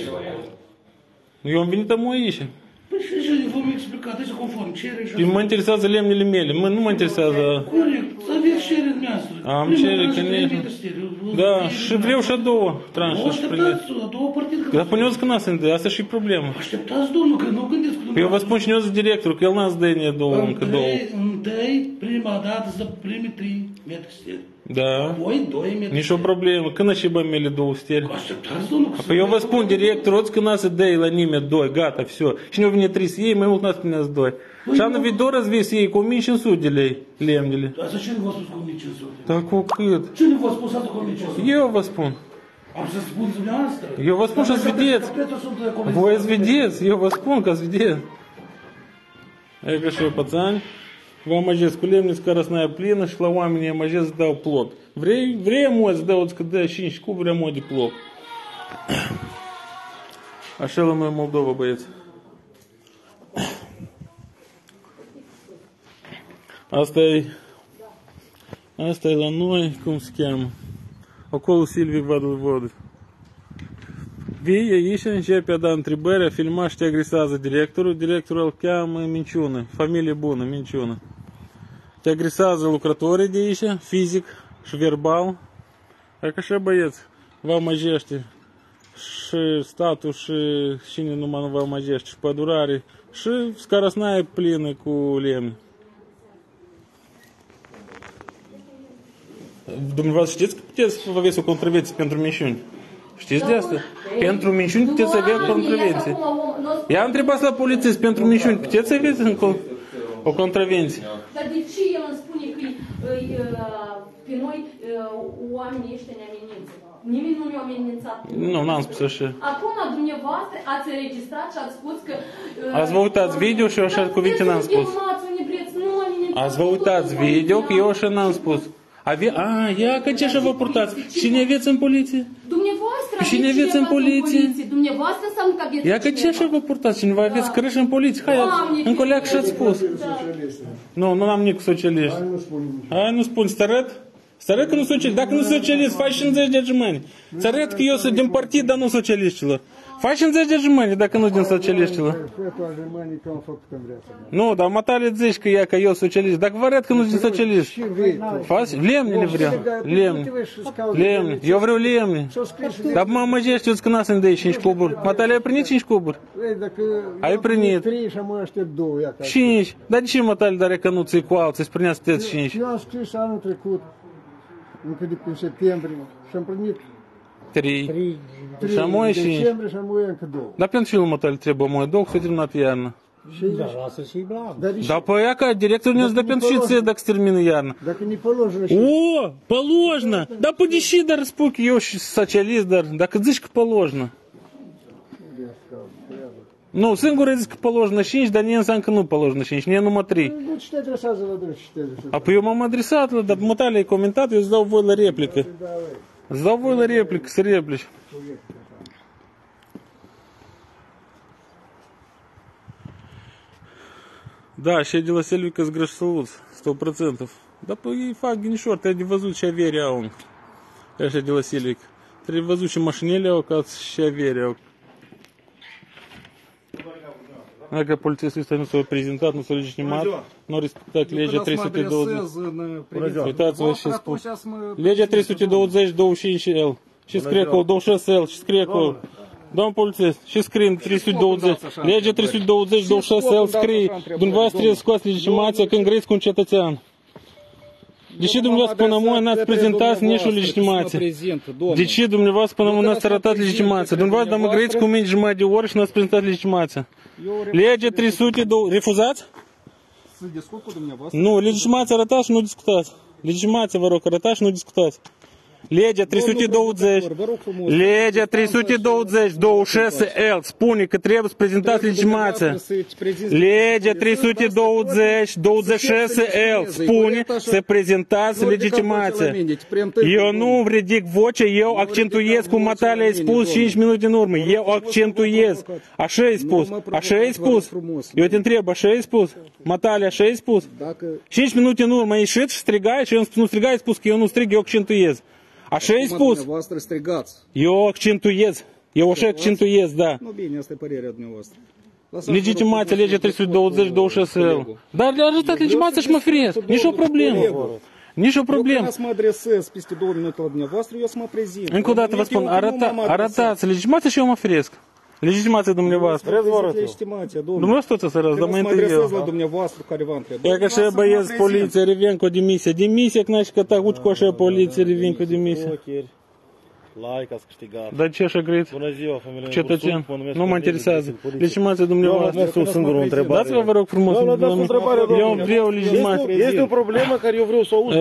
Eu am venit aici. Păi și ce vom explica, deci conform cerere. Mă interesează lemnele mele, nu mă interesează... Corect, să aveți cerere dumneavoastră. Am cerere, конечно. Da, și vreau și a doua tranșă. Așteptați, a doua partidă. Dar puneți că n-a să îndă, asta și problemă. Așteptați, domnul, că nu gândiți cu dumneavoastră. Eu vă spun cine o să directorul, că el n-a să dă două, încă două. Întâi, prima dată, să primi 3 metri steri. Da. Apoi 2 metri. Nici o problemă. Când și bă mele 2 steri? Așteptați, domnul. Păi eu vă spun, directorul, că n-a să dă la nimeni 2, gata, все. Și nu vine 3 să iei, mai mult n-a să puneți 2. Și anul viitor ați vei să iei cu 1500 de lei lemnele. Asta ce nu v-a spus cu 1500? Dar cu cât? Ce nu v-a spus asta cu 1500? Eu vă spun. Am să spun dumneavoastră. Eu vă spun și ați vedeți. Voi ați vedeți, eu vă spun că ați vedeți. Я говорю, пацан, вам ajez cu lemne, скоростная plină și la oamenii am ajez să dau plot. Vrei moi să dau că dă 5 cuburi, am de plot. Așa la noi Moldova, băieți. Asta e la noi, cum se cheamă. Acolo Silvic Văduvod. Vii aici, începe a da întrebări, a filma și te agresează directorul. Directorul îl cheamă minciună, familie bună, minciună. Te agresează lucrătorii de aici, fizic și verbal. Dacă așa, băieți, vă amăgește și statul și cine numai nu vă amăgește, și pădurare, și скоростная plină cu lemne. Dumneavoastră știți că puteți să aveți o contravenție pentru minciuni? Știți de asta? Pentru minciuni puteți să aveți contravenție. I-am întrebat la polițist, pentru minciuni puteți să aveți o contravenție. Dar de ce el îmi spune că pe noi oamenii ăștia ne amenință? Nimeni nu ne-a amenințat. Nu, n-am spus așa. Acum, dumneavoastră, ați înregistrat și ați spus că... Ați vă uitați video și eu așa cuvinte n-am spus. Ați vă uitați video că eu așa n-am spus. Ia că ce așa vă purtați? Cine aveți în poliție? Dumneavoastră, cine aveți în poliție? Dumneavoastră înseamnă că aveți. Ia că ce așa vă purtați? Cineva aveți crăși în poliție? Hai, în coleac și-ați spus. Nu, nu am nici socialiști. Hai, nu spun, să arăt? Să arăt că nu socialist. Dacă nu socialist, faci 50 de gemani. Să arăt că eu sunt din partid, dar nu socialiștilor. Faci 50 de gemani dacă nu din socialiștilor. Nu, dar matale zici că ia că eu socialist. Dacă vă arăt că nu din socialist. Faci? Lemnele vreau. Lemne. Eu vreau lemne. Dar mă amăgești, eu că n-a să-mi dai 5 cuburi. Matale, ai primit 5 cuburi? Ai primit. 5. Dar de ce matale, dar că nu ți-i cu alții, îți prinea să te 5? Eu am scris anul trecut, încă de prin septembrie, și am primit 3. în decembrie și am încă 2. Dar pentru ce matale trebuie mai 2, că s-a terminat iarna? Da, lasă și blag. Да пояка, директор не сдает пенсию, так термины ярно. Так и не положено. О, положено. Да подищи дар спуки, eu socialist dar, dacă zici că положено. Nu, singur ai zis că положено 5, dar nu înseamnă că nu положено 5, nu e numai 3. Nu, ce te adresează la drept, ce te adresează? Apoi eu m-am adresat, dar mătale ai comentat, eu îți dau voi la replică. Îți dau voi la replică, să replici. Da, și de la Selvica zgreșăluți, 100%. Dar păi ei fac ghinișor, trebuie de văzut ce avere au. Așa de la Selvica. Trebuie văzut ce mașinile au, ca și avere au. Dacă polițistul ăsta nu s-a prezentat, nu s-a legitimat, nu a respectat legea 320. Uitați-vă ce spus. Legea 320-25L. Și scrie acolo 26L. Și scrie acolo. Domnul polițist, și scrie 320. Legea 320-26L scrie. Dumneavoastră trebuie scoați legitimația când grăiți cu un cetățean. Deși dumneavoastră până mult n-ați prezentat nici o legitimație. Deși dumneavoastră până mult n-ați arătat legitimația. Dumneavoastră mă grăiți cu mine jumătate de oră și n-ați prezentat legitimația. Legea 302... Refuzați? Să discut cu dumneavoastră? Nu, legitimația arătați și nu discutați. Legitimația, vă rog, arătați și nu discutați. Legea 320, legea 320, 26L spune că trebuie să prezentați legitimația. Legea 320, 26L spune să prezentați legitimația. Eu nu ridic vocea, eu accentuez cum Matalia ai spus 5 minute în urmă. Eu accentuez. Așa ai spus. Așa ai spus. Eu te întreb, așa ai spus? Matalia, așa ai spus? 5 minute în urmă ai ieșit și strigai și eu nu strigai, ai spus că eu nu strig, eu accentuez. Așa ai spus? Dumneavoastră strigați. Eu accentuez. Eu așa accentuez, da. Nu bine, asta e părerea dumneavoastră. Legitimația, legea 320-26L. Dar le-a arătat legitimația și mă feresc. Nici o problemă. Nici o problemă. Eu când să mă adresez peste 2 minute la dumneavoastră, eu să mă prezint. Încă o dată vă spun, arătați legitimația și eu mă feresc. Legitimația dumneavoastră. Dumneavoastră tot să răz, dar mai întâi eu. Să mă adresez la dumneavoastră care v-a întrebat. Я că băieți poliție, revin cu demisia. Demisia, că n-aș că ta uci cu așa poliție, revin cu demisia. Like, ați câștigat. Dar ce așa greit? Bună ziua, familie. Cetățean, nu mă interesează. Legitimația dumneavoastră. Eu singură întrebare. Dați-vă, vă rog frumos. Eu vreau legitimație. Este o problemă care eu vreau să aud.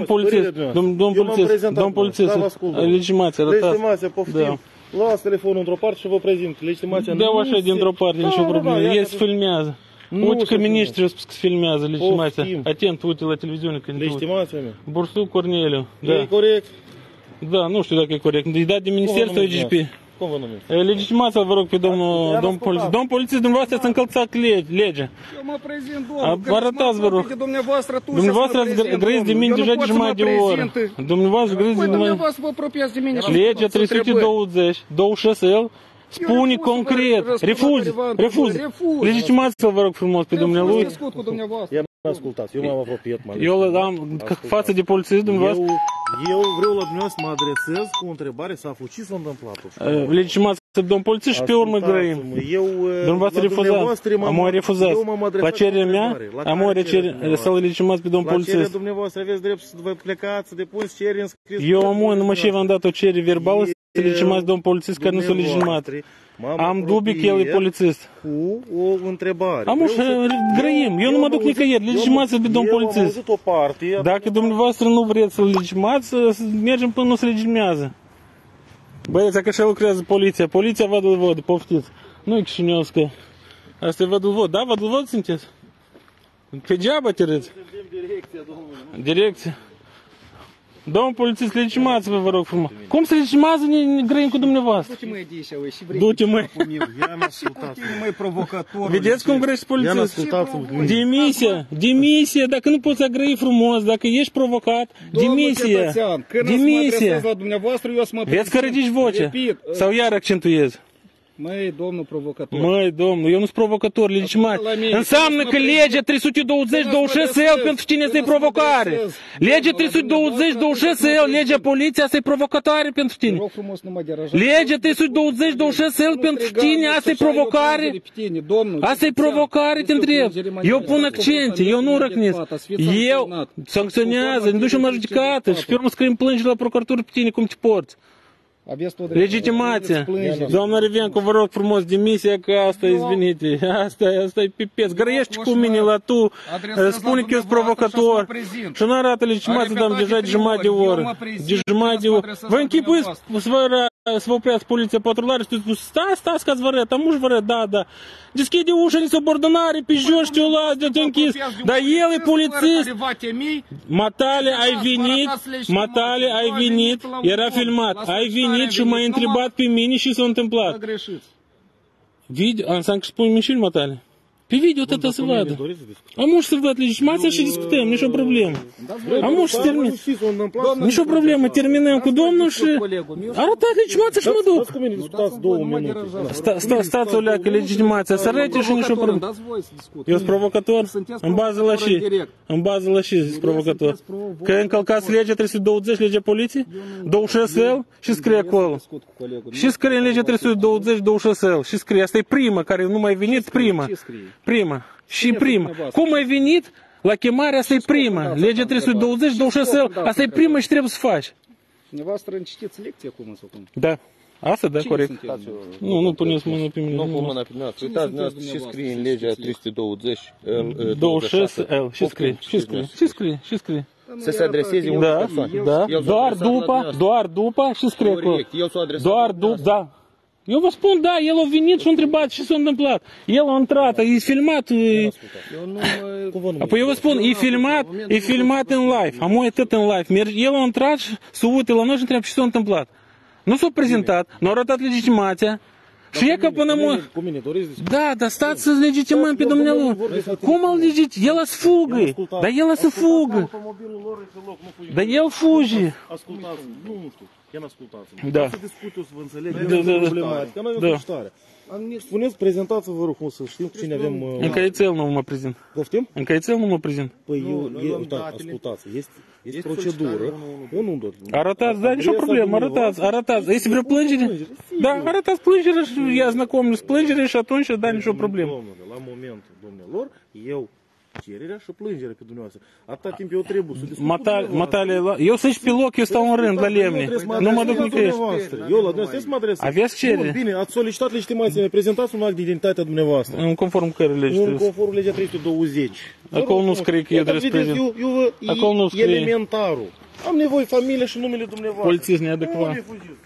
Domn polițist, legitimația, arătați. Legitimația, poftim. Luați telefonul într-o parte și vă prezint. Legitimația nu dau așa dintr-o parte, nicio problemă. Ei se filmează. Uite că ministrul a spus că se filmează legitimația. Atent, uite la televiziune când legitimația mea. Bursuc Corneliu. E corect? Da, nu știu dacă e corect. E dat de Ministerul IGP. Cum vă numiți? Legitimația, vă rog pe domnul polițist. Domnul polițist, dumneavoastră ați încălțat legea. Eu mă prezint, domnul. Arătați, vă rog. Dumneavoastră ați grăiți de mine deja de jumătate de oră. Dumneavoastră grăiți de mine. Dumneavoastră vă apropiați de mine. Legea 320, 26L, spune concret. Refuz. Legitimați-vă, vă rog frumos, pe dumnealui. Eu discut cu dumneavoastră. Ascultați, eu m-am apropiat mai eu am față de polițist dumneavoastră. Eu vreau la dumneavoastră să mă adresez cu o întrebare să aflu ce s-a întâmplat. Legitimați domn polițist și pe urmă grăim. Dumneavoastră refuzați. Am refuzat. La cererea mea, am să-l legitimați pe domn polițist. La cererea dumneavoastră aveți drept să vă plecați, să depuneți cerere în scris. Eu numai și v-am dat o cerere verbală să legitimați domn polițist care nu s-a legitimat. Am dubii că el e polițist. Cu o întrebare. Am grăim. Eu nu mă duc nicăieri. Legitimați pe domn polițist. Dacă dumneavoastră nu vreți să-l legitimați, mergem până nu se legitimează. Băieți, dacă așa lucrează poliția. Poliția Vădul-Vod, poftiți. Nu e Chișinăuscă. Asta e Vădul-Vod. Da, Vădul-Vod sunteți? Pe geaba te râți. Direcția. Domnul polițist, legitimați-vă, vă rog frumos. Cum se legitimează, ne grăim cu dumneavoastră? Du-te măi de aici, ui, și vrei. Du-te măi. Măi provocator. Vedeți cum grăiești polițist? Demisia, dacă nu poți agrăi frumos, dacă ești provocat, demisia. Când să mă adresez la dumneavoastră, eu să mă prezint. Vezi că ridici vocea? Sau iar accentuezi? Măi, domnul provocator. Măi, domnul, eu nu sunt provocator, legitimat. Înseamnă că legea 320-26L pentru tine este provocare. Legea 320-26L, legea poliției, asta e provocatoare pentru tine. Legea 320-26L pentru tine, asta e provocare. Asta e provocare, te întreb. Eu pun accente, eu nu răcnesc. Eu sancționează, ne ducem la judecată și pe urmă scriem plângi la procuratură pe tine cum te porți. Aveți tot dreptul. Legitimația. Plângeți. Doamna Revencu, vă rog frumos, demisia, că asta, izvinite, asta e pipeț. Grăiești cu mine la tu, spune că eu sunt provocator și nu arată legitimația, dar deja de jumătate de oră. De jumătate de oră. Vă închipuiți să vă oprească poliția patrulare și tu spus, stați că ați vă arăt, amuși vă arăt, da. Deschide ușa, nesubordonare, pe jos, te-o las, te-o închis. Dar el e polițist. Matale, ai venit, era filmat, ai venit și m-ai întrebat pe mine și s-a întâmplat. Video, înseamnă că spun mișini, Matale. Pe video tot să vadă. Am să văd legitimația și discutăm, nicio problemă. Am să termin. Nicio problemă, terminăm cu domnul și arătați legitimația și mă duc. Stați o leacă legitimația, să arăte și nicio problemă. Eu sunt provocator? În bază la și? În bază la și sunt provocator? Că încălcați legea 320, legea poliției? 26L și scrie acolo. Și scrie în legea 320, 26L și scrie. Asta e prima, care nu mai venit, prima. Prima. Și prima. Cum ai venit la chemare, asta e prima. Legea 320, 26, asta e prima și trebuie să faci. Dumneavoastră încitiți lecție acum sau cum? Da. Asta, da, corect. Nu puneți mâna pe mine. Nu pun mâna pe mine. Uitați, dumneavoastră, și scrie în legea 320, 26L. Și scrie. Să se adreseze unui persoane. Da, doar după și scrie acolo. Doar după, da. Eu vă spun, da, el a venit și a întrebat ce s-a întâmplat. El a intrat, e filmat. Apoi eu vă spun, e filmat în live. Am uitat în live. El a intrat și s-a uitat la noi și întreabă ce s-a întâmplat. Nu s-a prezentat, nu a arătat legitimația. Și e că până mă... Da, dar stați să legitimăm pe dumnealui. Cum îl legitim? El să fugă. Dar el să fugă. Dar el fuge. Ascultați, nu știu. Chiar ascultați. Da. Să discute, să vă înțeleg. Problematica. Noi avem o stare. Spuneți, prezentați-vă rog cum să știm cu cine avem... În Căițel nu mă prezint. Poftim? În Căițel nu mă prezint. Păi, ascultați, este procedură. Eu nu doar. Arătați, da, nicio problemă, arătați. Este vreo plângere? Da, arătați plângere și ia znacomnul plângere și atunci da, nicio problemă. Domnule, la momentul domnilor, eu cererea și plângerea pe dumneavoastră. Atâta timp eu trebuie să discut. Matale, eu să-și pe loc, eu stau în rând la lemne. Nu mă duc nicăieri. Eu la dumneavoastră să mă adresez. Aveți cerere? Bine, ați solicitat legitimație, prezentați un act de identitate a dumneavoastră. În conform care lege? În conform legea 320. Acolo nu scrie că eu trebuie să prezint. Acolo nu scrie. Elementarul. Am nevoie familie și numele dumneavoastră. Polițist neadecvat.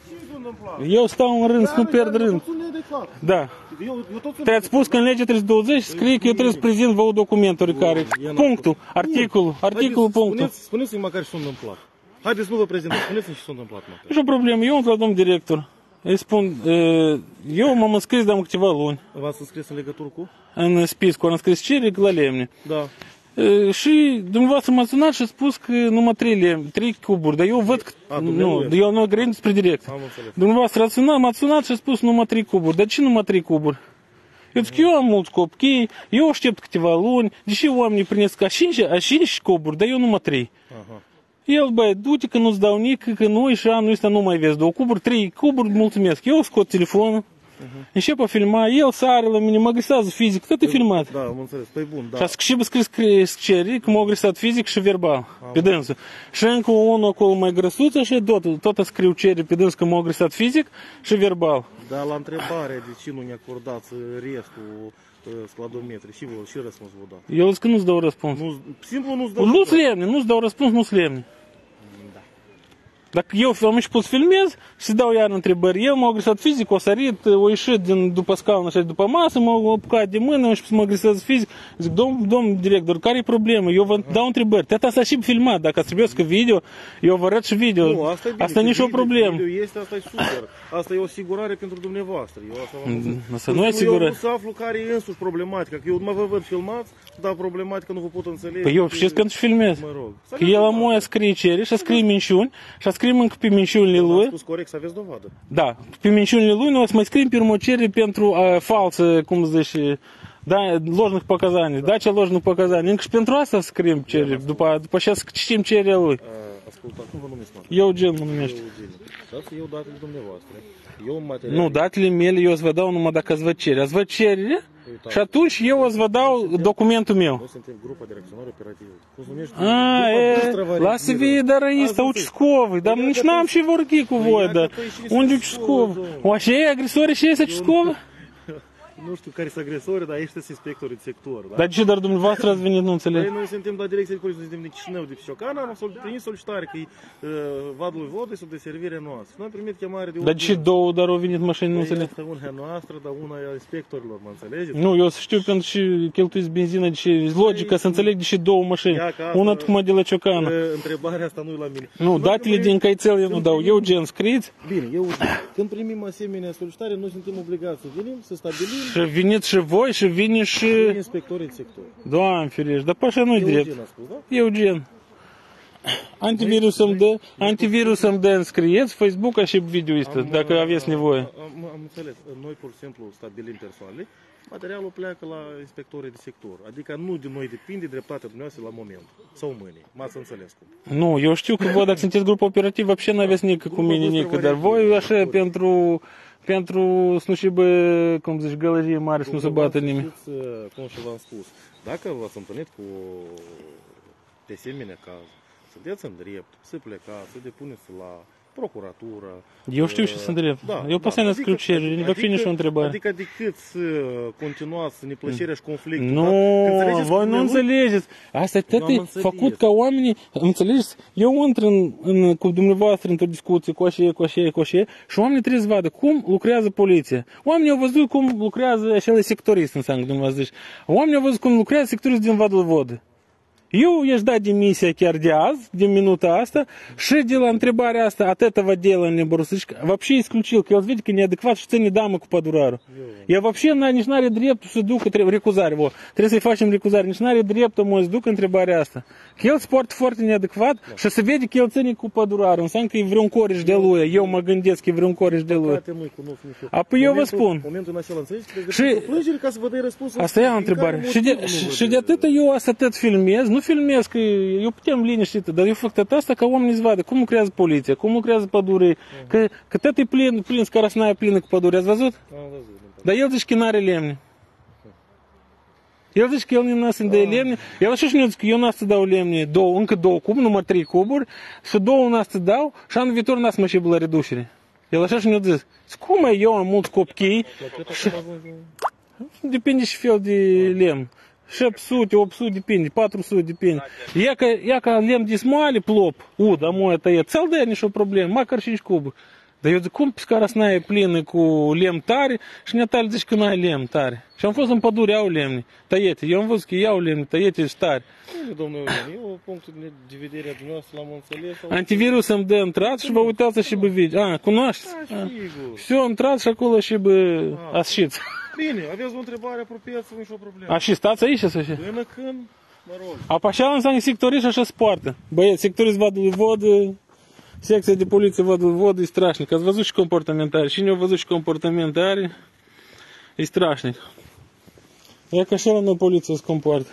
Eu stau în rând, să nu pierd rând. Da. Te-ați spus că în legea 320 scrie că eu trebuie să prezint vouă documenturi care. Punctul, articolul, punctul. Spuneți-mi măcar ce s-a întâmplat. Haideți să nu vă prezentați, spuneți-mi ce s-a întâmplat. Nu o problemă, eu într-o domn director. Îi spun, eu m-am înscris de câteva luni. V-ați înscris în legătură cu? În spiscu, am înscris cerere la lemne. Da. Și dumneavoastră m-a sunat și a spus că numai 3 cuburi, dar eu văd că eu nu agrem spre direct. Dumneavoastră m-a sunat și a spus numai 3 cuburi. Dar ce numai 3 cuburi? Eu zic, eu am mulți copii, eu aștept câteva luni, deși oamenii primesc a 5 cuburi, dar eu numai 3. El, băi, du-te că nu-ți dau nic, că nu, și anul ăsta nu mai vezi 2 cuburi, 3 cuburi, mulțumesc. Eu scot telefonul. Încep a filma, el sare la mine, mă agresează fizic, tot e filmat. Da, am înțeles, păi bun, da. Și a scris cereri că m-a agresat fizic și verbal, pe dânsul. Și încă unul acolo mai grăsuț, așa tot a scriu cereri pe dânsul că m-a agresat fizic și verbal. Da, la întrebare, de ce nu ne acordați restul scladometri, și răspuns vă dați? Eu zic că nu-ți dau răspuns. Simplu nu-ți dau răspuns. Nu-ți lemne, nu-ți dau răspuns, nu-ți lemne. Dacă eu am început să filmez și dau iar întrebări, el m-a agresat fizic, o sărit, o ieșit după scaună și după masă, m-a apucat de mână, am început să mă agresează fizic. Zic, domn director, care e problema? Eu vă dau întrebări. Tata s-a și filmat, dacă ați trebuie că video, eu vă arăt și video. Nu, asta e bine, asta nici o problemă. Asta e super. Asta e o asigurare pentru dumneavoastră. Asta nu e asigurare. Eu nu să aflu care e însuși problematica, că eu mă vă văd filmați, dar problematica nu vă pot înțelege. Păi eu știți pentru filmez. Că el la moia scrie cereri și scrie minciuni și scrie încă pe minciunile lui. Am spus corect să aveți dovadă. Da, pe minciunile lui noi o să mai scriem pe cerere pentru falsă, cum zice, da, ложных показаний, дача ложных показаний. Încă și pentru asta scriem cereri, după ce citim cererea lui. ascultat. Cum vă numiți, mă? Eugen mă numește. Dați eu datele dumneavoastră. Eu material. Nu, datele mele eu îți vă dau numai dacă îți văd cerere. Îți văd cerere și atunci eu îți vă dau documentul meu. Noi suntem grupa de reacționare operativă. Cum se numește? Lasă vie, dar ăsta участковый. Dar nici n-am și vorbi cu voi, dar unde участковый? O, așa e agresorii și este участковый? Nu știu care sunt agresori, dar ești inspectori de sector. Da? Dar ce, dar dumneavoastră ați venit, nu înțeleg? Noi suntem la direcția de poliție, suntem de Chișinău, de Pșocana, am primit solicitare că vadul vodă sub deservire noastră. Noi am primit chemare de... Dar ce două, dar au venit mașini, nu înțeleg? Este una a noastră, dar una a inspectorilor, mă înțelegeți? Nu, eu știu pentru ce cheltuiți benzină, de ce logica să înțeleg de ce două mașini. Una tocmai de la Ciocana. Întrebarea asta nu e la mine. Nu, datele din Caițel eu nu dau. Eugen, scrieți? Bine, Eugen. Când primim asemenea solicitare, noi suntem obligați să venim, să stabilim. Și veniți și voi și vine și... Inspectorii de sector. Doamne ferești, dar pe așa nu-i drept. Eugen a spus, da? Eugen. Antivirus îmi dă înscrieți, Facebook și video este, dacă aveți nevoie. Am înțeles. Noi, pur și simplu, stabilim persoanele. Materialul pleacă la inspectorii de sector. Adică nu de noi depinde dreptatea dumneavoastră la moment. Sau mâine. M-ați înțeles cum. Nu, eu știu că voi, dacă sunteți grup operativ, вообще n-aveți nică cu mine, nică. Dar voi, așa, pentru să nu și bă, cum zici, gălăgie mare, să nu se bată nimeni. Cum și v-am spus, dacă v-ați întâlnit cu de asemenea caz, să dați în drept, să plecați, să depuneți la procuratură. Eu știu și sunt drept. Da, eu poate scriu cereri, nu fi nici o întrebare. Adică decât să continuați neplăcerea și conflictul. Nu, voi nu înțelegeți. Asta e tot făcut ca oamenii, înțelegeți? Eu intru cu dumneavoastră într-o discuție cu așa și oamenii trebuie să vadă cum lucrează poliția. Oamenii au văzut cum lucrează acele sectorist, înseamnă dumneavoastră zici. Oamenii au văzut cum lucrează sectorist din Vadul Vodă. Eu i-aș da demisia chiar de azi, din minuta asta, și de la întrebarea asta, от этого дела не Борисович, вообще исключил, că el vede că e neadecvat și ține damă cu pădurarul. El вообще nici n-are dreptul să ducă recuzare, trebuie să-i facem recuzare, nici n-are dreptul să ducă întrebarea asta. Că el se poartă foarte neadecvat și se vede că el ține cu pădurarul, înseamnă că e vreun coriș de lui, eu mă gândesc că e vreun coriș de lui. Apoi eu vă spun. Momentul acela, înțelegi, ca să vă dai răspunsul. Asta e o întrebare. Și de atât eu asta tot filmez, nu filmez, că eu putem liniștit, dar eu fac tot asta ca oamenii să vadă cum lucrează poliția, cum lucrează pădurii, că tot e plin, scarăsnaia plină cu păduri, ați văzut? Am văzut. Dar el zice că n-are lemne. El zice că el nu să-mi dă lemne, el așa și ne zice că eu n-am să dau lemne, încă 2 cuburi, număr 3 cuburi, și 2 n-am să dau, și anul viitor n-am să mă știu la reducere. El așa și ne zice, cum e, eu am mulți copii, depinde și fel de lemn. 700, 800, depinde, 400, depinde. Я ca lemn de smoale, plop, uda, moja tăiet, ți-l dă nicio problemă, măcar 5 cuburi. Dar eu zic, cum scarăsnaia e plină cu lemn tare și Natalia zice că n-ai lemn tare. Și am fost în pădure, au lemne, tăiete. Eu am văzut că iau lemne, tăiete și tare. Domnule Eugen, eu punctul de vedere a dumneavoastră l-am înțeles. Antivirus îmi dă intrat și vă uitați și bă video. Cunoașteți? Все, intrat și acolo și bă asșiți. Bine, aveți o întrebare, apropiați-vă, nicio problemă. A, și stați aici să fie? Până când, mă rog. A, pe așa înseamnă sectoriști așa se poartă. Băieți, sectoriști Vadul Vodă, secția de poliție Vadul Vodă e strașnic. Ați văzut și comportament are. Cine a văzut și comportament are, e strașnic. E că așa la poliție se comportă.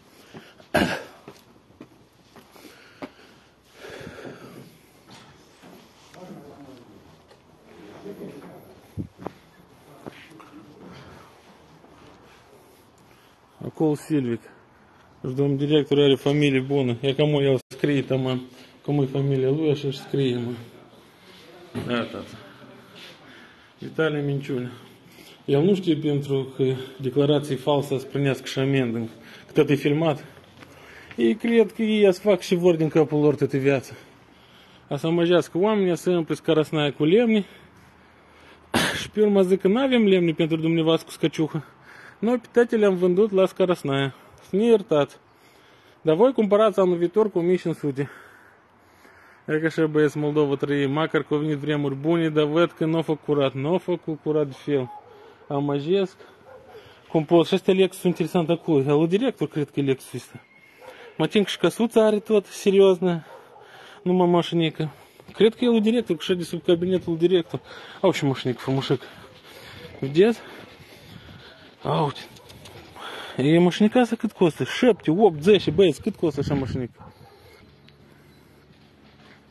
Acolo Silvic. Și domnul director are familie bună. E cam el scrie tam, cum e familia lui, așa și scrie, mă. Da, tata. Vitalie Minciunea. El nu știe pentru că declarații false să primească și amendă. Că tot e filmat. Ei cred că ei să fac și vor din capul lor toată viața. A să amăgească oamenii, să împli scarăsnaia cu lemni. Și pe urmă zic că n-avem lemni pentru dumneavoastră cu scăciuhă. Noi pe toate le-am vândut la scarăsnaia. Să ne iertați. Dar voi cumpărați anul viitor cu 1500. E că așa băieți Moldova trăim. Măcar că au venit vremuri bune, dar văd că n-au făcut curat. N-au făcut curat de fel. Amăjesc. Cum pot. Și astea Lexus interesant acolo. Alu director cred că Lexus este. Mă tin că și căsuța are tot, serioză. Numai mașinică. Cred că el director, că și de sub cabinetul director. Au și mașinică frumușică. Vedeți? Uite. E mașinica asta cât costă? 7, 8, 10, băieți, cât costă așa mașinică?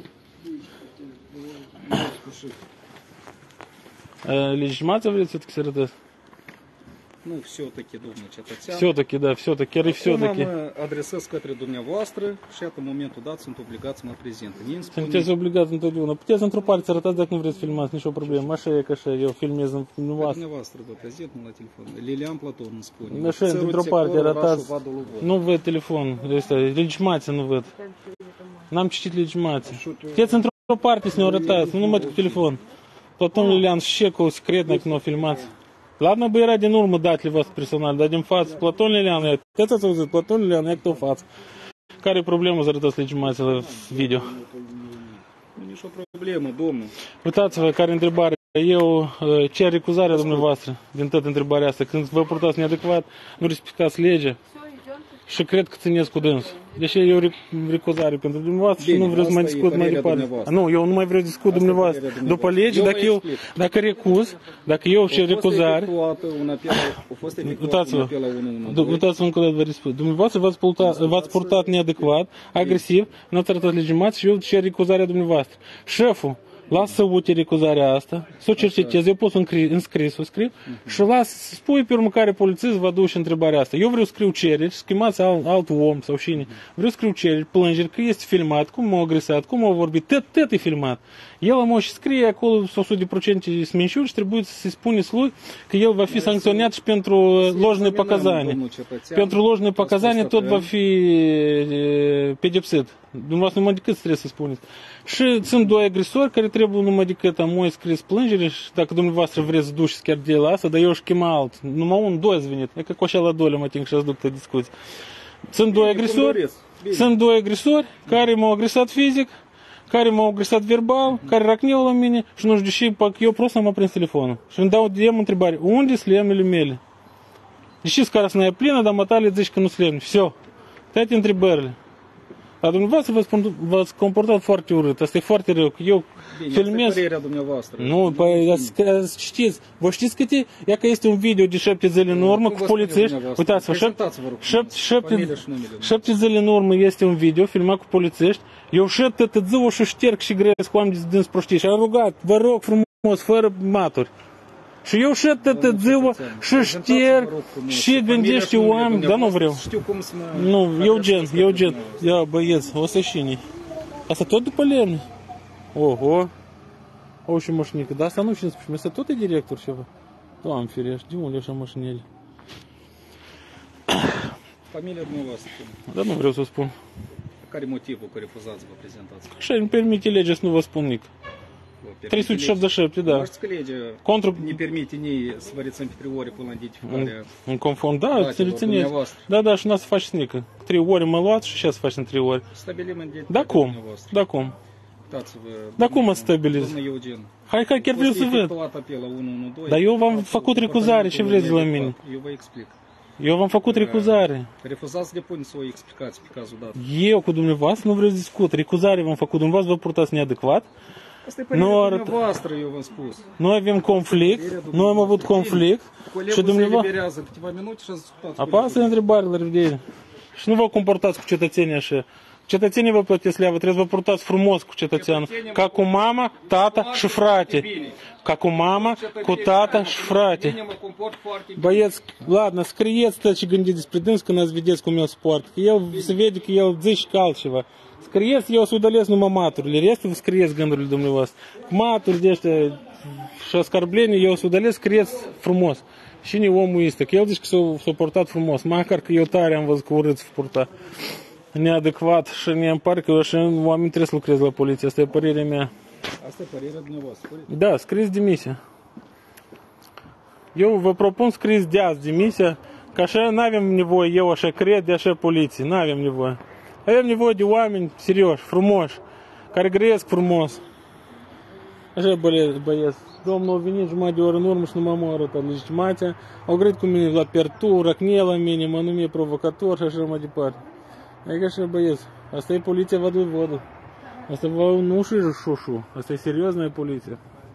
Legitimația vreți все-таки să arătați? Nu, все-таки, domnul cetățean. Все-таки, да, все-таки, chiar e все-таки. Acum mă adresez către dumneavoastră și iată, în momentul dat sunt obligat să mă prezint. Sunteți obligați întotdeauna. Puteți într-o parte să arătați dacă nu vreți filmați, nicio problemă. Așa e, că așa, eu filmez în dumneavoastră. Dumneavoastră vă prezint la telefon. Lilian Platon îmi spune. Așa, într-o parte arătați. Nu văd telefonul. Este legitimația, nu văd. N-am citit legitimația. Puteți într-o parte să ne arătați, nu numai cu telefon. Platon Lilian, șecul secretный, când o filmați. Ладно бы era din urmă datele voastre personale, dar din față, Platon Lilian, puteți ați auzit, Platon Lilian, e cât o față. Care e problema să arătați legitimația la video? Nici o problemă, domnul. Uitați-vă, care întrebare. Eu cer recuzarea dumneavoastră din toată întrebarea asta. Când vă purtați neadecvat, nu respectați legea. Și cred că țineți cu dânsul. Deși eu recuzare pentru dumneavoastră și nu vreau să mai discut mai departe. Nu, eu nu mai vreau să discut dumneavoastră. După lege, dacă recuz, dacă eu cer recuzare, uitați-vă, încă o dată vă răspund. Dumneavoastră v-ați purtat neadecvat, agresiv, n-ați arătat legitimație și eu cer recuzarea dumneavoastră. Șeful, lasă să uite recuzarea asta, să o cercetez, eu pot în scris să o scriu și spui pe urmă care polițist vă duce întrebarea asta. Eu vreau să scriu cereri, schimbați alt om sau cine. Vreau să scriu cereri, plângeri, că este filmat, cum m-a agresat, cum m-a vorbit, tot e filmat. El mă și scrie acolo 100% sminciuri și trebuie să-i spuneți lui că el va fi sancționat și pentru ложные показания. Pentru ложные показания tot va fi pedepsit. Dumneavoastră numai decât trebuie să spuneți. Și sunt doi agresori care trebuie numai decât am mai scris plângere și dacă dumneavoastră vreți să duceți chiar de la asta, dar eu își chema alt. Numai un, doi ați venit. E că cu așa la dole mă ting și ați duc pe discuții. Sunt doi agresori care m-au agresat fizic, care m-au agresat verbal, care racneau la mine și nu știu și eu prost am aprins telefonul. Și îmi dau întrebare, unde sunt lemnele mele? Deși scara plină, dar mătale zici că nu sunt lemne. Все. Toate întrebările. Dar dumneavoastră v-ați comportat foarte urât. Asta e foarte rău. Eu filmez... Asta e părerea dumneavoastră. Nu, știți. Vă știți câte? Ia că este un video de 7 zile în urmă cu polițiști. Uitați-vă, 7 zile în urmă este un video filmat cu polițiști. Eu șed ziua și șterg și gresc oameni din sproștii. Și am rugat, vă rog frumos, fără maturi. Și eu șed ziua și șterg și gândește oameni, dar nu vreau. Nu, Eugen, ia băieți, o să șini. Asta tot după lemne. Oho. Au și mașinică, dar asta nu 15, asta tot e director ceva. Doamne ferește, de unde așa mașinile? Familia dumneavoastră. Dar nu vreau să spun. Care motivul că refuzați să vă prezentați? Așa îmi permite legea să nu vă spun nic. 377, da. Știți că legea ne permite nii să vă reținem pe 3 ore până la identificarea... În conform, da, să rețineți. Da, și n-a să faci nică. 3 ore mă luați și ce să faci în 3 ore? Stabilim identificarea dumneavoastră. Da cum? Uitați-vă. Da cum mă stabiliz? Domnul Eugen. Hai, chiar vreau să văd. Dar eu v-am făcut recuzare, ce vreți de la mine? Eu vă explic. Eu v-am făcut recuzare. Refuzați să depuneți o explicație pe cazul dat. Eu cu dumneavoastră nu vreau să discut. Recuzare v-am făcut, dumneavoastră vă purtați neadecvat. Asta e părerea dumneavoastră, eu v-am spus. Noi avem conflict, noi am avut conflict. Și dumneavoastră... câteva minute și ați discutat. Apasă întrebare la revedere. Și nu vă comportați cu cetățenii așa. Cetățenii vă plătesc leavă, trebuie să vă purtați frumos cu cetățeanul. Ca cu mama, tata și frate. Ca cu mama, cu tata și frate. Băieți, ладно, scrieți tot ce gândiți despre dâns când ați vedeți cum el se poartă. Că el se vede că el zice că altceva. Scrieți, eu să udalesc numai maturile, restul scrieți gândurile dumneavoastră. Maturi de ăștia și ascarblenii, eu să udalesc, scrieți frumos. Și omul este, că el zice că s-a portat frumos, măcar că eu tare am văzut că urât s-a purtat. Neadecvat și ne-mi pare că și oamenii trebuie să lucrez la poliție, asta e părerea mea. Asta e părerea dumneavoastră? Da, scris demisia. Eu vă propun scris de azi demisia, că așa n-avem nevoie, eu așa cred, de așa poliție, n-avem nevoie. Avem nevoie de oameni serioși, frumoși, care grăiesc frumos. Așa băieți, domnul a venit jumătate de oră în urmă și nu m-am arătat legitimația, au grăit cu mine la pertur, racnie la mine, mă numie provocator și așa mai departe. Adică așa băieți, asta e poliția vădui vodă. Asta nu și șușu, asta e seriozna e poliție.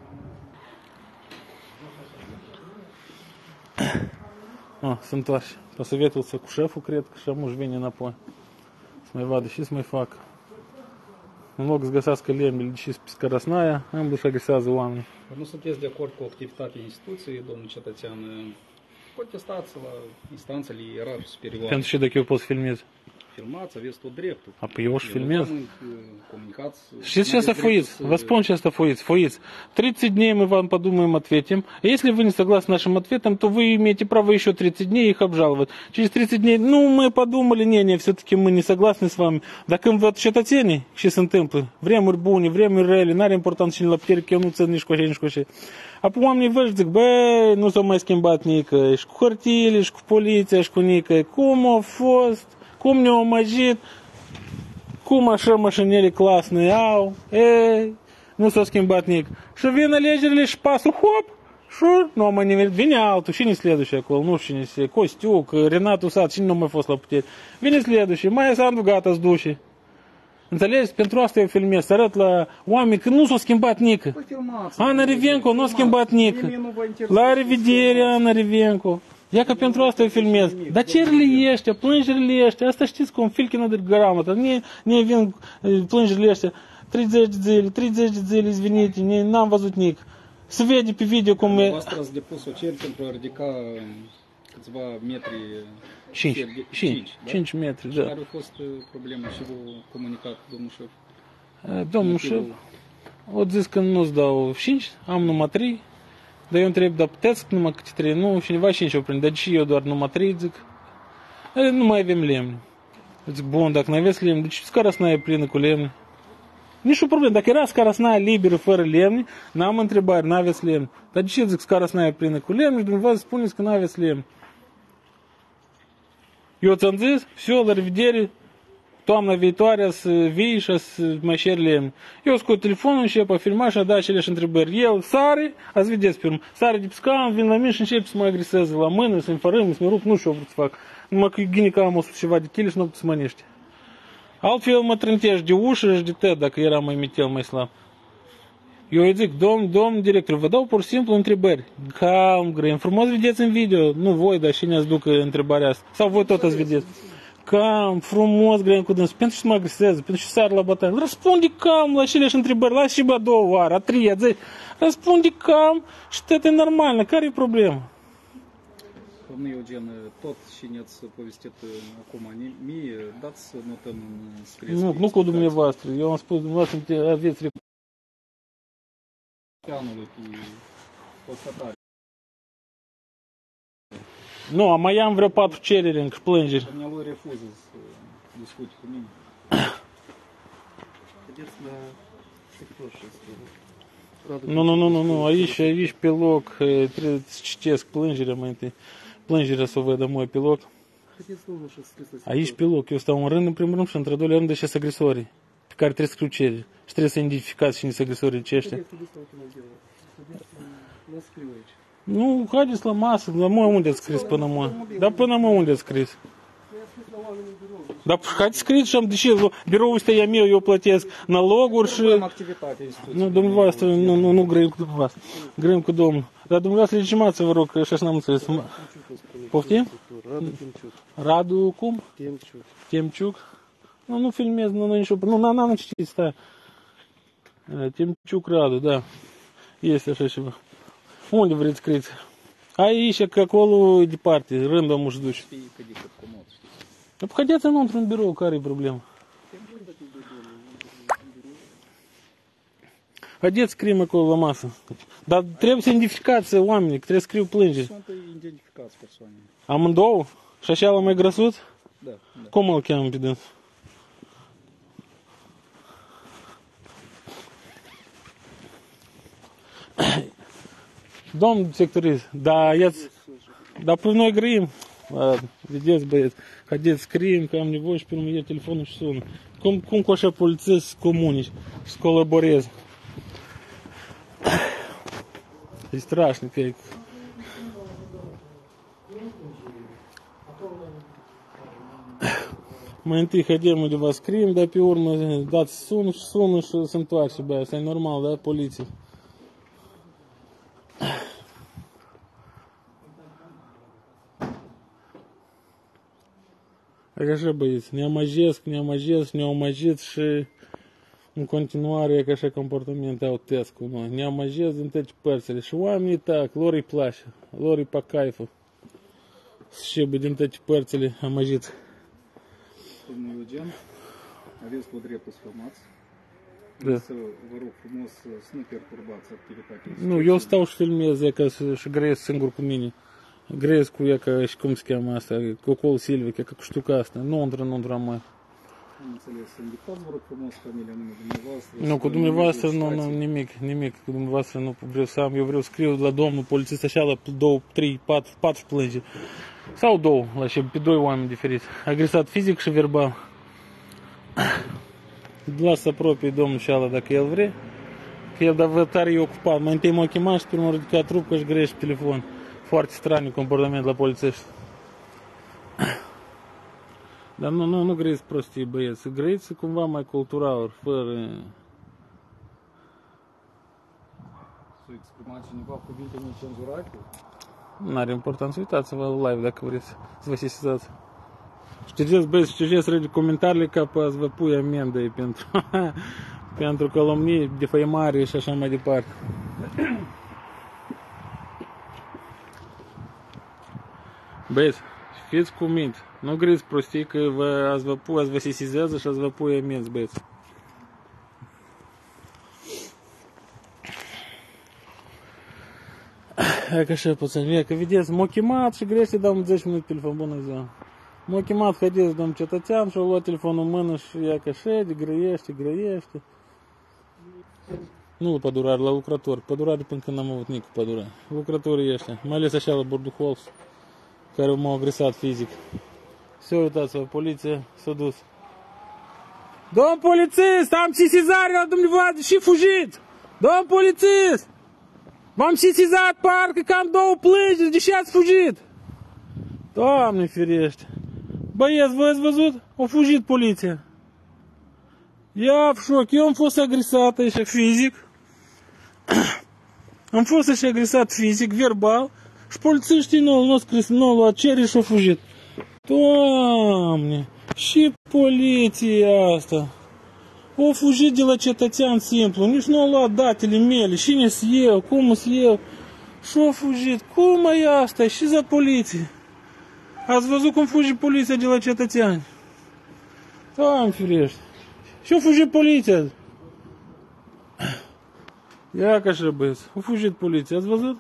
Se întoarce. Посоветовался cu șeful, cred că și amuși vine înapoi. Să mai vadă și să mai facă. în loc să găsească lemnele și Skărăsnaia, ambul agresează oameni. Nu sunteți de acord cu activitatea instituției, domnul cetățean? Contestați la instanțele ierarhice superioare. Pentru și dacă eu pot să filmez. Filmați, aveți tot dreptul. Apoi eu și filmez. Comunicați. Știți ce asta фоиц? Vă spun ce asta фоиц. 30 дней мы вам подумаем, ответим. Если вы не согласны с нашим ответом, то вы имеете право еще 30 дней их обжаловать. Через 30 дней, ну, мы подумали, не, все-таки мы не согласны с вами. Dacă îmi văd cetățenii, ce se întâmplă? Vremuri bune, vremuri rele, n-are important cine la putere, că eu nu țin nici cu așa, nici cu așa. Apoi oamenii văd și zic, bă, nu s-au mai schimbat nică, și cu hârtiile, și cu poliția, și cu nică. Cum a fost? Cum ne-au amăjit? Cum așa mașinile clasne au? Ei, nu s-au schimbat nic. Și vin alegerile și pasul, hop, și nu am mai nimerit. Vine altul, cine следующий acolo? Nu știu cine se, Costiuc, Renatul Sat, cine nu mai fost la putere. Vine следующий, mai Sandu gata să duce. Înțelegi? Pentru asta eu filmez, să arăt la oameni că nu s-a schimbat nică. Ana Rivenco nu s-a schimbat nică. La revedere, Ana Rivenco. Ia că pentru asta eu filmez. Dar cererile ăștia, plângerile ăștia, asta știți cum Filchina de gramătă. Ne vin plângerile ăștia 30 de zile, izvinite, n-am văzut nic. Se vede pe video cum e... Voastră ați depus o cerere pentru a ridica câțiva metri... 5 metri, da. Care a fost problema și v-a comunicat domnul șef? Domnul șef, o zis că nu-ți dau 5, am numai 3. Dar eu întreb, dar puteți numai câte 3? Nu, cineva 5 o prinde, dar și eu doar numai 3, zic. Nu mai avem lemne. Zic, bun, dacă nu aveți lemne, deci Skărăsnaia e plină cu lemne. Nici o problemă, dacă era Skărăsnaia liberă, fără lemne, n-am întrebare, n-aveți lemne. Dar de ce zic Skărăsnaia e plină cu lemne și dumneavoastră spuneți că n-aveți lemne? Eu ți-am zis, все, la revedere, toamna viitoare să vii și să mai cer lemne. Eu scot telefonul, încep a filma și a da aceleași întrebări. El sare, ați vedeți pe urmă, sare de pe scaun, vin la mine și încep să mă agreseze la mână, să-mi fărâm, să-mi rup, nu știu ce vreau să fac. Numai că ghinica am sus ceva de chile și nu pot să mănește. Altfel mă trântești de ușă și de tăt, dacă era mai mitel, mai slab. Eu îi zic, domn director, vă dau pur și simplu întrebări. Calm, grăim, frumos vedeți în video. Nu voi, dar cine ați ducă întrebarea asta. Sau voi tot ați vedeți. Calm, frumos, grăim cu dâns. Pentru ce mă agresează, pentru ce sar la bătaie. Răspunde calm la aceleași întrebări. Las și bă a doua oară, a treia, zi. Răspunde calm și tot e normal. Care e problema? Domnul Eugen, tot și ne-ați povestit acum mie, dați să notăm în scris. Nu cu dumneavoastră. Eu am spus, dumneavoastră aveți anului pe constatare. Nu, mai am vreo 4 cereri încă, plângeri. Dumnealui refuză să discute cu mine. Nu, aici pe loc, trebuie să citesc plângerea mai întâi. Plângerea să o văd mai pe loc. Aici pe loc, eu stau în rând în primul rând și într-al doilea rând de și agresorii, pe care trebuie să scriu cereri. Și trebuie să identificați cine sunt agresorii aceștia. Nu, haideți la masă, la mă unde ați scris până mă? Dar până mă unde ați scris? Dar haideți scris și am deși biroul ăsta e meu, eu plătesc naloguri și... Nu, dumneavoastră, nu grăim cu dumneavoastră. Grăim cu domnul. Dar dumneavoastră legitimați, vă rog, că așa n-am înțeles. Poftim? Radu cum? Temciuc. Nu filmez, nu nicio... Nu, n-am citit, stai. Temciuc Radu, da. Este așa ceva. Unde vreți scriți? Aici, că acolo e departe, rândul mă-și duce. Haideți înăuntru în birou, care e problema? Haideți scriem acolo la masă. Dar trebuie să identificați oamenii, că trebuie să scriu plângeri. Sunt identificați persoane. Amândouă? Și așa la mai grăsuț? Da. Cum îl cheamă pe dâns? Domn sectorist, dar pe noi grăim. Vedeți, băieți, haideți, scriem că am nevoie și pe urmă iau telefonul și sună. Cum cu așa polițist să comunici, să colaborezi? E strașnic, e... Mai întâi haidem undeva scriem, dar pe urmă dați sună și se întoarce, băi, asta e normal, da, poliție. Așa, băieți, ne amăjesc și în continuare e ca așa comportamente au test cu noi. Ne amăjesc din toate părțile și oamenii tac, lor îi place, lor îi pe caifă. Și din toate părțile amăjiți. Domnul Eugen, aveți tot dreptul să filmați. Da. Să vă rog frumos să nu perturbați activitatea. Nu, eu stau și filmez, e ca și grăiesc singur cu mine. Grăiesc cu ea ca și cum se cheamă asta, Cocol Silvic, e ca cu ștuca asta, nu intră mai. Am înțeles, indicați vă rog frumos familia numele dumneavoastră. Nu, cu dumneavoastră nu, nimic, cu dumneavoastră nu vreau să am, eu vreau să scriu la domnul polițist așa la 2, 3, 4 plângeri. Sau 2, la și pe 2 oameni diferiți. Agresat fizic și verbal. Lasă să apropie domnul și ala dacă el vrea. Că el de tare e ocupat. Mai întâi m-a chemat și pe urmă ridica trupcă și grește telefon. Foarte straniu comportament la polițești. Dar nu grăiți prostii, băieți. Grăiți cumva mai cultural, fără... Să exprimați cineva cuvinte necenzurate? N-are importanță, uitați-vă la live dacă vreți să vă sesizați. Știți, băieți, știți comentariile ca pe ați vă pui amendă pentru calomnie, defăimare și așa mai departe. Băieți, fiți cu minte, nu grăiți prostii că ați vă sesizează și ați vă pui amenzi, băieți. Hai că așa puțin, că vedeți, m-a chemat și grește, dau 10 minute telefon, bună ziua. M-a chemat, haideți, domn cetățean, și-a luat telefonul în mână și ia că șede, grăiește. Nu la pădurare, la lucrători. Pădurare până când n-am avut nici pădurare. Lucrătorii ăștia, mai ales așa la Borduhols, care m-au agresat fizic. Se uitați-vă, poliția s-a dus. Domn polițist, am sesizare la dumneavoastră și fugit! Domn polițist! V-am sesizat parcă că am 2 plângeri, de ce ați fugit? Doamne ferește! Băieți, voi ați văzut? A fugit poliția. Ia в șoc, eu am fost agresat așa fizic. Am fost așa agresat fizic, verbal. Și polițiștii nu au luat cerere și au fugit. Doamne! Și poliția asta! Au fugit de la cetățean simplu, nici nu au luat datele mele, cine-s eu, cum-s eu. Și au fugit, cum e asta, și za poliție. Ați văzut cum fuge poliția de la cetățeani? Doamne ferește. Și au fugit poliția. Ia că așa, băieți, au fugit poliția, ați văzut?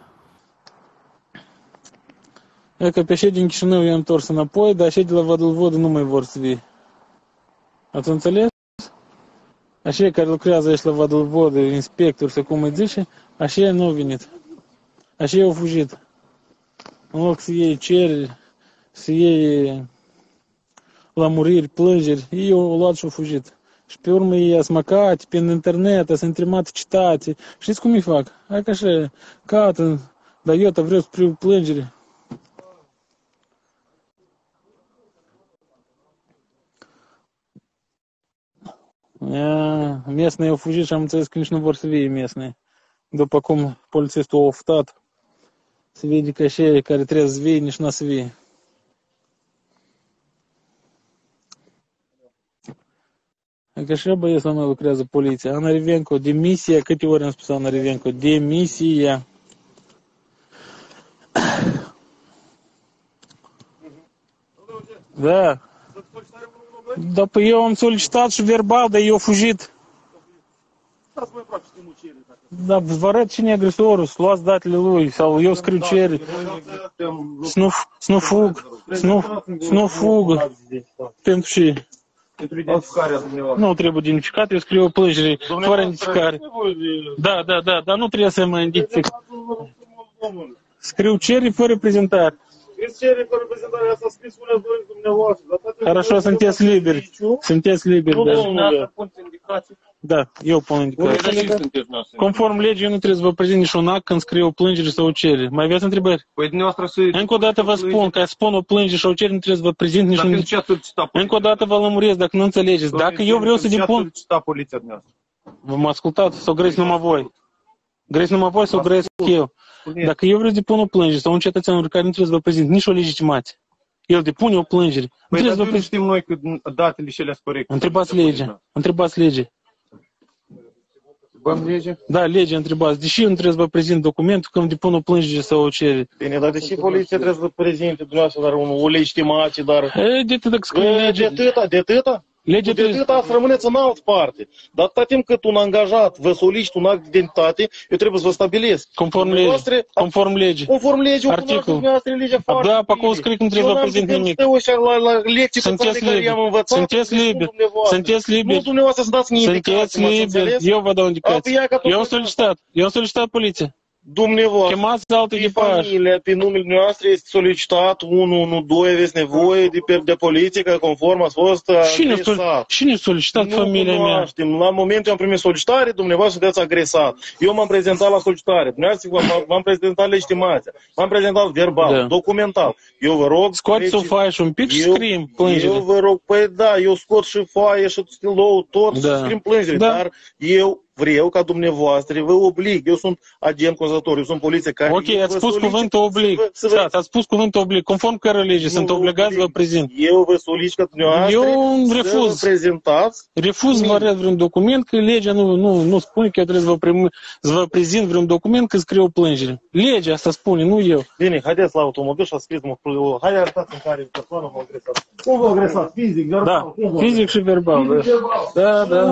E că pe cei din Chișinău i-am întors înapoi, dar cei de la Vădălvodă nu mai vor să vii. Ați înțeles? Așa care lucrează aici la Vădălvodă, inspector sau cum îi zice, așa nu au venit. Așa au fugit. În loc să iei cereri, să iei lămuriri, plângeri, ei au luat și au fugit. Și pe urmă ei ați măcat pe internet, ați întrebat citate. Știți cum îi fac? Hai că așa, cată, dar eu vreau să priu plângere. Местные au fugit și am înțeles că nici nu vor să vie местные. După cum polițistul a oftat, se vede că așa care trebuie să vie, nici nu să vie. Că așa băieți la noi lucrează poliția. Ana Rivenco, demisia, câte ori am spus Ana Rivenco, demisia. Da. Dar pe eu am solicitat și verbal, dar eu fugit. Da, vă arăt cine e agresorul, să luați datele lui, sau eu scriu cereri. Să nu fugă. Pentru ce? Nu trebuie identificat, eu scriu o plângere fără identificare. Da, dar nu trebuie să mă identific. Scriu cereri fără prezentare. Cereri fără prezentare, asta scris una doi dumneavoastră. Хорошо, sunteți liberi. Sunteți liberi, da, eu pun indicații. Conform legii, eu nu trebuie să vă prezint niciun act când scriu o plângere sau o cerere. Mai aveți întrebări? Încă o dată vă spun, ca să spun o plângere sau o cerere, nu trebuie să vă prezint niciun... Încă o dată vă lămuresc, dacă nu înțelegeți. Dacă eu vreau să depun... Vă mă ascultați sau grăiți numai voi? Grăiți numai voi sau grăiesc eu? Dacă eu vreau să depun o plângere sau un cetățean care nu trebuie să vă prezint nici o legitimație, el depune o plângere. Păi, dar nu știm noi că datele și alea sunt corecte. Întrebați legea. Вам лege? Da, legea întrebați. Deși eu nu trebuie să vă prezint documentul când depun o plângere sau o cerere? Bine, dar deși poliția trebuie să prezinte dumneavoastră dar o legitimitate, dar... De atâta că scrie legea. De atâta? Legea de atâta să rămâneți în altă parte. Dar atâta timp cât un angajat vă solicită un act de identitate, eu trebuie să vă stabilesc. Conform legii. Conform legii. Conform legii, o cunoașteți articol. dumneavoastră în legea foarte Da, pe acolo scrie că nu trebuie să vă prezint nimic. La lecții pe care i-am învățat. Sunteți liberi. Sunteți liberi. Nu dumneavoastră să dați mie Sunteți liberi. Eu vă dau indicații. Eu am solicitat. Eu am solicitat poliția. Dumneavoastră, chemați altă echipaj. familia, pe numele noastră este solicitat 112, aveți nevoie de poliție, că conform a fost agresat. Cine a solicitat familia mea? La momentul am primit solicitare, dumneavoastră sunteți agresat. Eu m-am prezentat la solicitare, dumneavoastră v-am prezentat legitimația, m-am prezentat verbal, documental. Eu vă rog... Scoați o foaie și un pic și scrim plângere. Eu vă rog, păi da, eu scot și foaie și stilou, tot, și scrim plângere, dar eu vreau ca dumneavoastră, vă oblig, eu sunt agent constator, eu sunt poliție care... Ok, ați spus cuvântul oblig. Ați spus cuvântul oblig. Conform cără lege, sunt obligați să vă prezint. Eu vă solicit ca dumneavoastră refuz. să vă prezentați. Refuz să vă arăt vreun document, că legea nu spune că eu trebuie să vă prezint vreun document că scriu o plângere. Legea asta spune, nu eu. Bine, haideți la automobil și a scris hai arătați în care persoană m-a agresat. Cum v-a agresat? Fizic, verbal? Da, fizic și verbal. Da, da.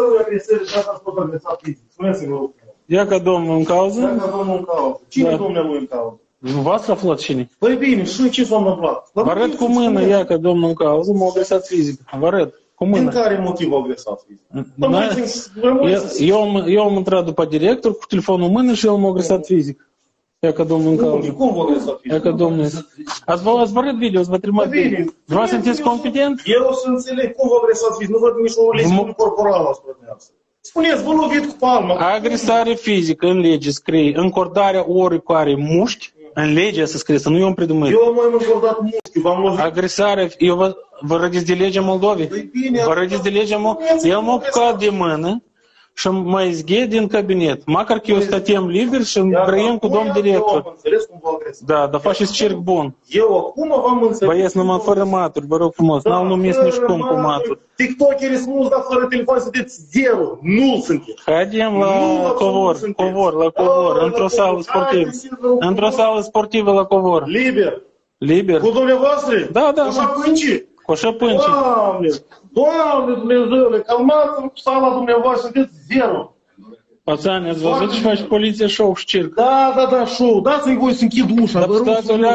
Ia ca domnul în cauză? Ia ca domnul în cauză. Cine domnul în cauză? Nu v-ați aflat cine? Păi bine, și ce s-a întâmplat? Vă arăt cu mână, ia ca domnul în cauză, m-a agresat fizic. Vă arăt cu mână. Din care motiv a agresat fizic? Eu am intrat după director cu telefonul în mână și el m-a agresat fizic. Ia ca domnul în cauză. Cum v-a agresat fizic? Ia ca domnul. Ați vă arăt video, ați vă trimat video. Vreau să sunteți competent? Eu să înțeleg cum v-a agresat fizic, nu văd nici o lesiune corporală asupra dumneavoastră. Spuneți, vă lovit cu palma. Agresare fizică în lege scrie încordarea ori cu are mușchi, în legea să scrie, să nu eu îmi predumăt. Eu m-am încordat mușchi, v-am lovit. Agresarea, eu vă rădiți de legea Moldovei? Vă rădiți de legea Moldovei? El m-a apucat de mână și mă izghe din cabinet. Măcar că eu stăteam liber și îmbrăiem cu domn director. Eu am înțeles cum v-a agresat. Da, dar faceți circ bun. Eu acum v-am înțeles. Băieți, numai fără maturi, vă rog frumos. N-au numit nici cum cu maturi. TikTokerii sunt dar fără telefon sunteți zero. Nu sunteți. Haidem la covor, la covor, într-o sală sportivă. Într-o sală sportivă la covor. Liber. Liber. Cu dumneavoastră? Da, da. Cu șapâncii? Cu șapâncii. Doamne Dumnezeule, calmați-vă cu sala dumneavoastră, sunteți zero. Pațani, ați văzut ce face poliția show și circ? Da, show. Dați-mi voi să închid ușa. Vă rog,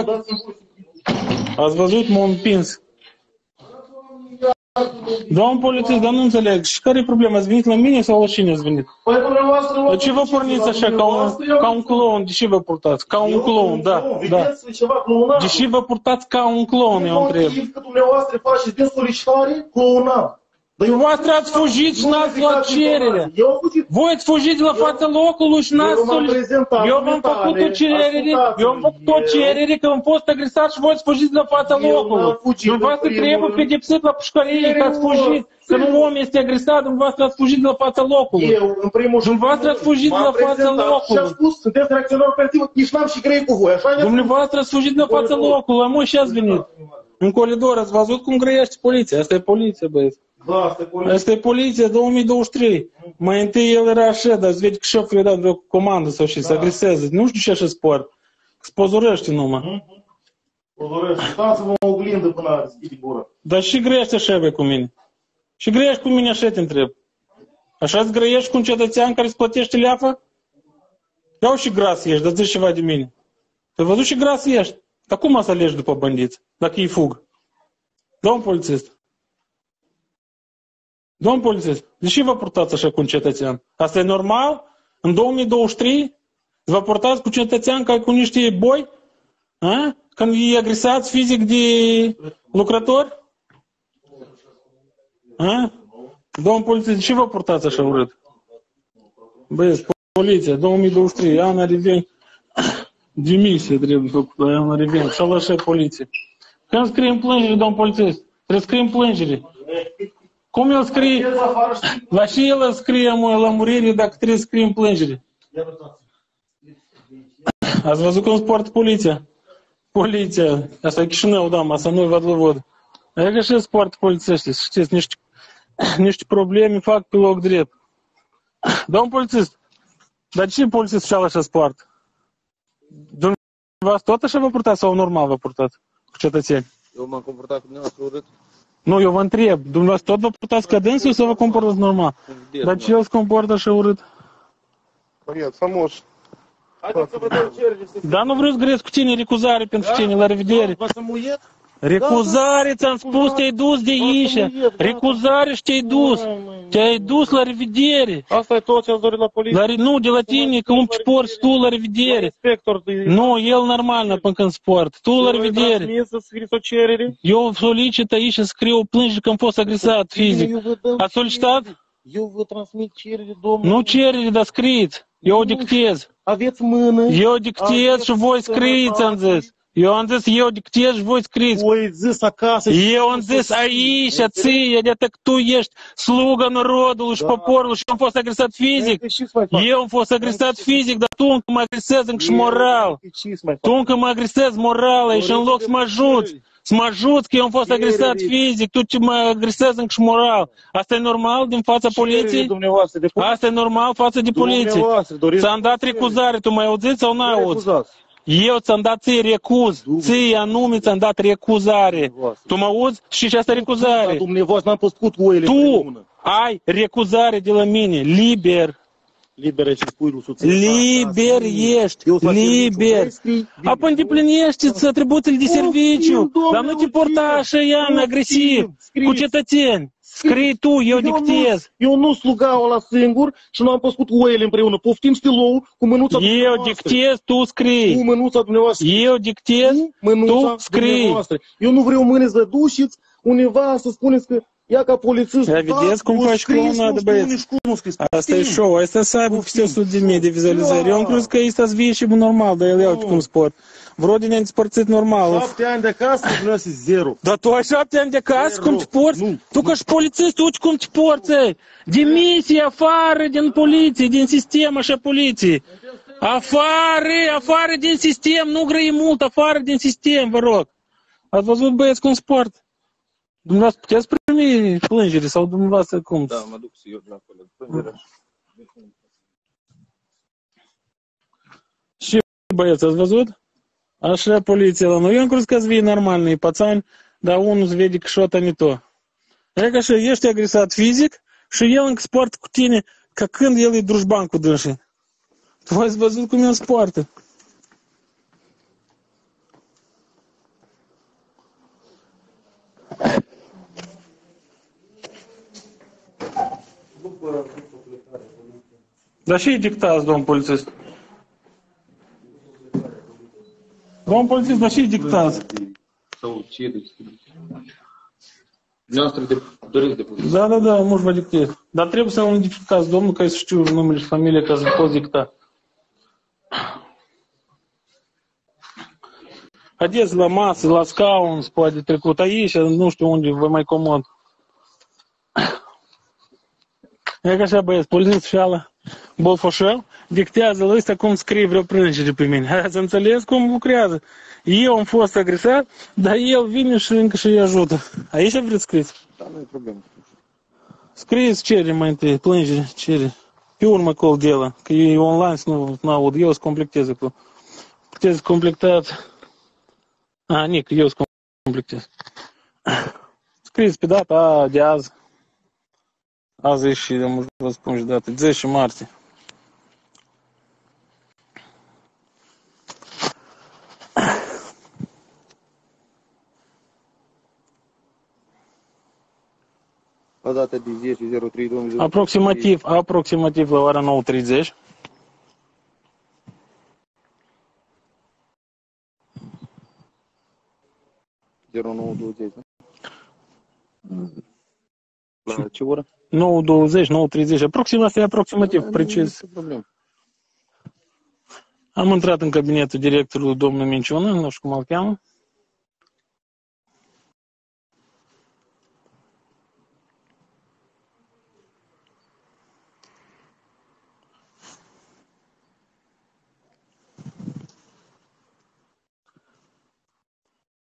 ați văzut, m-a împins. Domnul polițist, dar nu înțeleg. Și care e problema? Ați venit la mine sau la cine ați venit? Păi dumneavoastră... De ce vă porniți așa ca un clown? De ce vă purtați? Ca un clown, da. De ce vă purtați ca un clown, eu întreb? Că dumneavoastră faceți de solicitare clownat. Dumneavoastră ați fugit și n-ați luat cerere. Voi ați fugit la fața locului și n-ați solicitat. Eu v-am făcut o cerere, că am fost agresat și voi ați fugit la fața locului. Dumneavoastră trebuie pedepsit la pușcărie că ați fugit. Că nu om este agresat, dumneavoastră ați fugit la fața locului. Eu, în primul rând, dumneavoastră ați fugit la fața locului. Și am spus, sunteți reacționar operativ, nici n-am și grei cu voi. Dumneavoastră ați fugit la fața locului, la moi și ați venit. În coridor, ați văzut cum grăiește poliția. Asta e poliție, băieți. Da, asta e poliție 2023. Mai întâi el era așa, dar îți vede că șeful i-a dat vreo comandă sau și să agreseze. Nu știu ce așa sport. Spozurește numai. Spozurește. Dați-vă o oglindă până a deschide gura. Dar și grăiești așa cu mine. Și grăiești cu mine așa te întreb. Așa îți grăiești cu un cetățean care îți plătește leafă? Iau și gras ești, dar zici ceva de mine. Te văzut și gras ești. Dar cum să alegi după bandiți, dacă îi fug? Domn polițist. Domn polițist, de ce vă purtați așa cu un cetățean? Asta e normal? În 2023? Vă purtați cu cetățean ca cu niște boi? A? Când îi agresați fizic de lucrători? A? Domn polițist, de ce vă purtați așa urât? Băieți, poliția, 2023, Ana Reveni. Demisie trebuie făcută, Ana Reveni. Și așa poliție. Când scriem plângere, domn polițist? Trebuie scriem plângere. Cum el scrie? La și el scrie lămurire dacă trebuie să scriem plângere. Ați văzut cum sport poliția? Poliția. Asta e Chișinău, da, asta nu-i văd. E că și sport polițiește. Știți, niște probleme fac pe loc drept. Domn polițist, dar ce polițist și-a așa spart? Dumneavoastră tot așa vă purtați sau normal vă purtați cu cetățeni? Eu m-am comportat cu dumneavoastră urât. Nu, eu vă întreb, dumneavoastră tot vă purtați ca dânsul sau vă comportați normal? Dar ce el se comportă așa urât? Băiat, frumos. Haideți să vă dăm cerere. Da, nu vreau să gresc cu tine, recuzare pentru tine, la revedere. Vă să muiet? Recuzare, ți-am spus, te-ai dus de aici. Recuzare și te-ai dus. Te-ai dus, la revedere. Asta e tot ce ați dorit la poliție? Nu, de la tine, că îmi porți tu, la revedere. Inspector, Nu, el normal până când sport. Tu, la revedere. transmis să scrieți o cerere? Eu solicit aici să scriu o plângere că am fost agresat fizic. Ați solicitat? Eu vă transmit cerere, domnule. Nu cerere, dar scrieți. Eu o dictez. Aveți mână. Eu dictez și voi scrieți, am zis. Eu am zis, eu dictez și voi scrieți. Voi zis acasă. Eu am zis aici, ție, de că tu ești sluga narodului și poporului și am fost agresat fizic. Eu am fost agresat fizic, dar tu încă mă agresezi încă și moral. Tu încă mă agresezi moral și în loc să mă ajuți. Să mă ajuți că eu am fost agresat fizic, tu ce mă agresezi încă și moral. Asta e normal din fața poliției? Asta e normal față de poliție. Ți-am dat recuzare, tu m-ai auzit sau n-ai auzit? Eu ți-am dat ție recuz, ție anume ți-am dat recuzare. Tu mă auzi? Și asta recuzare. Dumneavoastră n-am păscut cu oile. Tu ai recuzare de la mine, liber. Liber ești, spui lui soție. Liber ești, liber. Apoi îndeplinește-ți atributele de serviciu, dar nu te porta așa, Ian, agresiv, cu cetățeni. Scrii tu, eu dictez. Eu nu slugau ăla singur și nu am păscut cu oile împreună. Poftim stilou cu mânuța dumneavoastră. Eu dictez, tu scrii. Cu mânuța dumneavoastră. Eu dictez, tu scrii. Eu nu vreau mâine să duceți undeva să spuneți că ia ca polițist. Ia vedeți cum faci clounadă, băieți. Asta e show, asta să aibă peste 100.000 de vizualizări. Eu am crezut că ăsta să fie și normal, dar el iau cum sport. Vreo ne-am despărțit normal. 7 ani de acasă, dumneavoastră 0. Dar tu ai 7 ani de acasă, cum te porți? Tu ca și polițist, tu cum te porți? Demisie afară din poliție, din sistem așa poliție. Afară din sistem, nu grăi mult, afară din sistem, vă rog. Ați văzut băieți cum sport? Dumneavoastră puteți primi plângere sau dumneavoastră cum? Da, mă duc eu de acolo. Plângere. Și băieți, ați văzut? Așa poliția la noi. Eu am crezut că-ți vii normalni pațani, dar unul se vede că șota не то. E ca și ești agresat fizic și el încă sportă cu tine ca când el e drușban cu dânsii. Tu ați văzut cum el sportă. Dar și-i dictați, domn polițist. Domn polițist, dar și-i dictați. Sau ce dumneavoastră doriți de poliție. Da, nu-și vă dictez. Dar trebuie să-l identificați, domnul, ca să știu numele și familie, ca să pot dicta. Haideți la masă, la scaun, poate trecut aici, nu știu unde, vă mai comod. E ca așa, băieți, polițist și ala bolfoșel, dictează la ăsta cum scrie vreo plângere pe mine. Ați înțeles cum lucrează? Eu am fost agresat, dar el vine și încă și-i ajută. Aici vreți scrieți? Da, nu e problemă. Scrieți, cere mai întâi, plângere, cere. Pe urmă acolo дело, că e online, nu aud, eu să completez acolo. Puteți completat. Nic, eu să completez. Scrieți pe data de azi. Azi e și, vă spun și data, 10 martie. La data de 10.03.2020. Aproximativ la ora 9:30. La ce oră? 9:20, 9:30, aproximativ, precis. Am intrat în cabinetul directorului domnului Minciună, nu știu cum îl cheamă.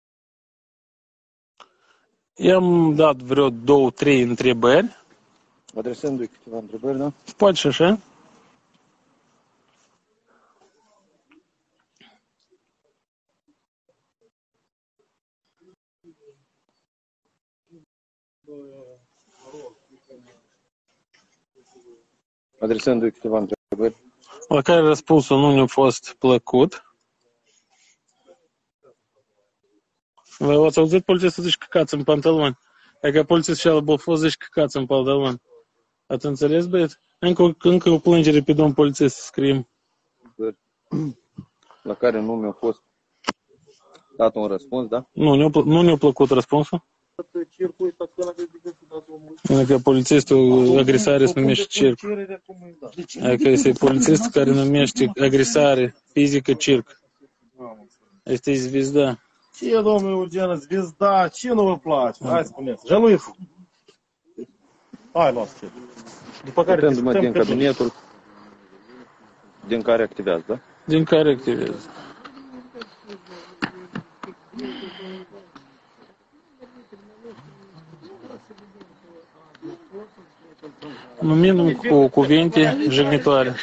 I-am dat vreo 2-3 întrebări Adresându-i câteva întrebări, da? Poate și așa. Adresându-i câteva întrebări. La care răspunsul nu ne-a fost plăcut. Voi ați auzit polițistul zici căcați în pantaloni. Dacă polițistul și-a fost zici căcați în pantaloni. Ați înțeles, băieți? Încă o plângere pe domn polițist scriem. La care nu mi-a fost dat un răspuns, da? Nu ne-a plăcut răspunsul. Adică polițistul agresare se numește circ. Adică este polițistul care numește agresare fizică circ. Este zvizda. Ce, domnule Eugen, zvizda, ce nu vă place? Hai spuneți, jăluiți. Hai, luați. După care discutăm din cabinetul din care activează, da? Din care activează. Nu minum cu cuvinte jignitoare.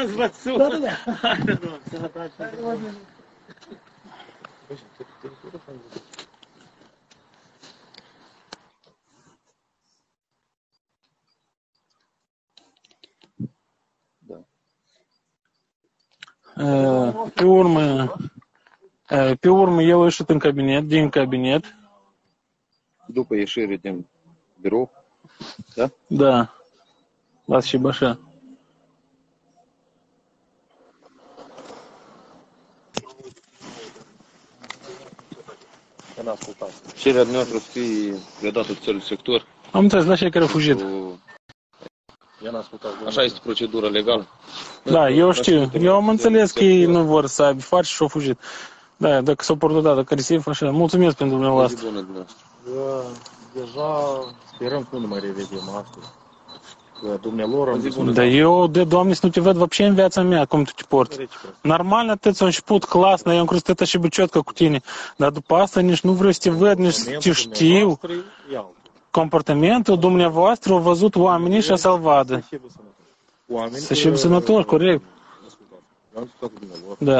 Pe urmă el a ieșit în cabinet, din cabinet. După ieșire din birou, da? Da. Las și așa. Cererea dumneavoastră să fie predată țării sector. Am înțeles, la cei care au fugit. Așa este procedura legală. Da, eu știu. Eu am înțeles că ei nu vor să aibă faci și au fugit. Da, dacă s-au portat dacă agresiv, așa. Mulțumesc pentru dumneavoastră. Deja sperăm că nu mai revedem astăzi. Că dumnealor am zis... Да eu, de Doamne, să nu te văd вообще în viața mea, cum tu te porți. Nормально ты ți-a început классно, eu am crezut că это și бычетка cu tine. Dar după asta nici nu vreau să te văd, nici să te știu. Comportamentul dumneavoastră au văzut oamenii și să-l vadă. Să știu sănătos, corect. Da.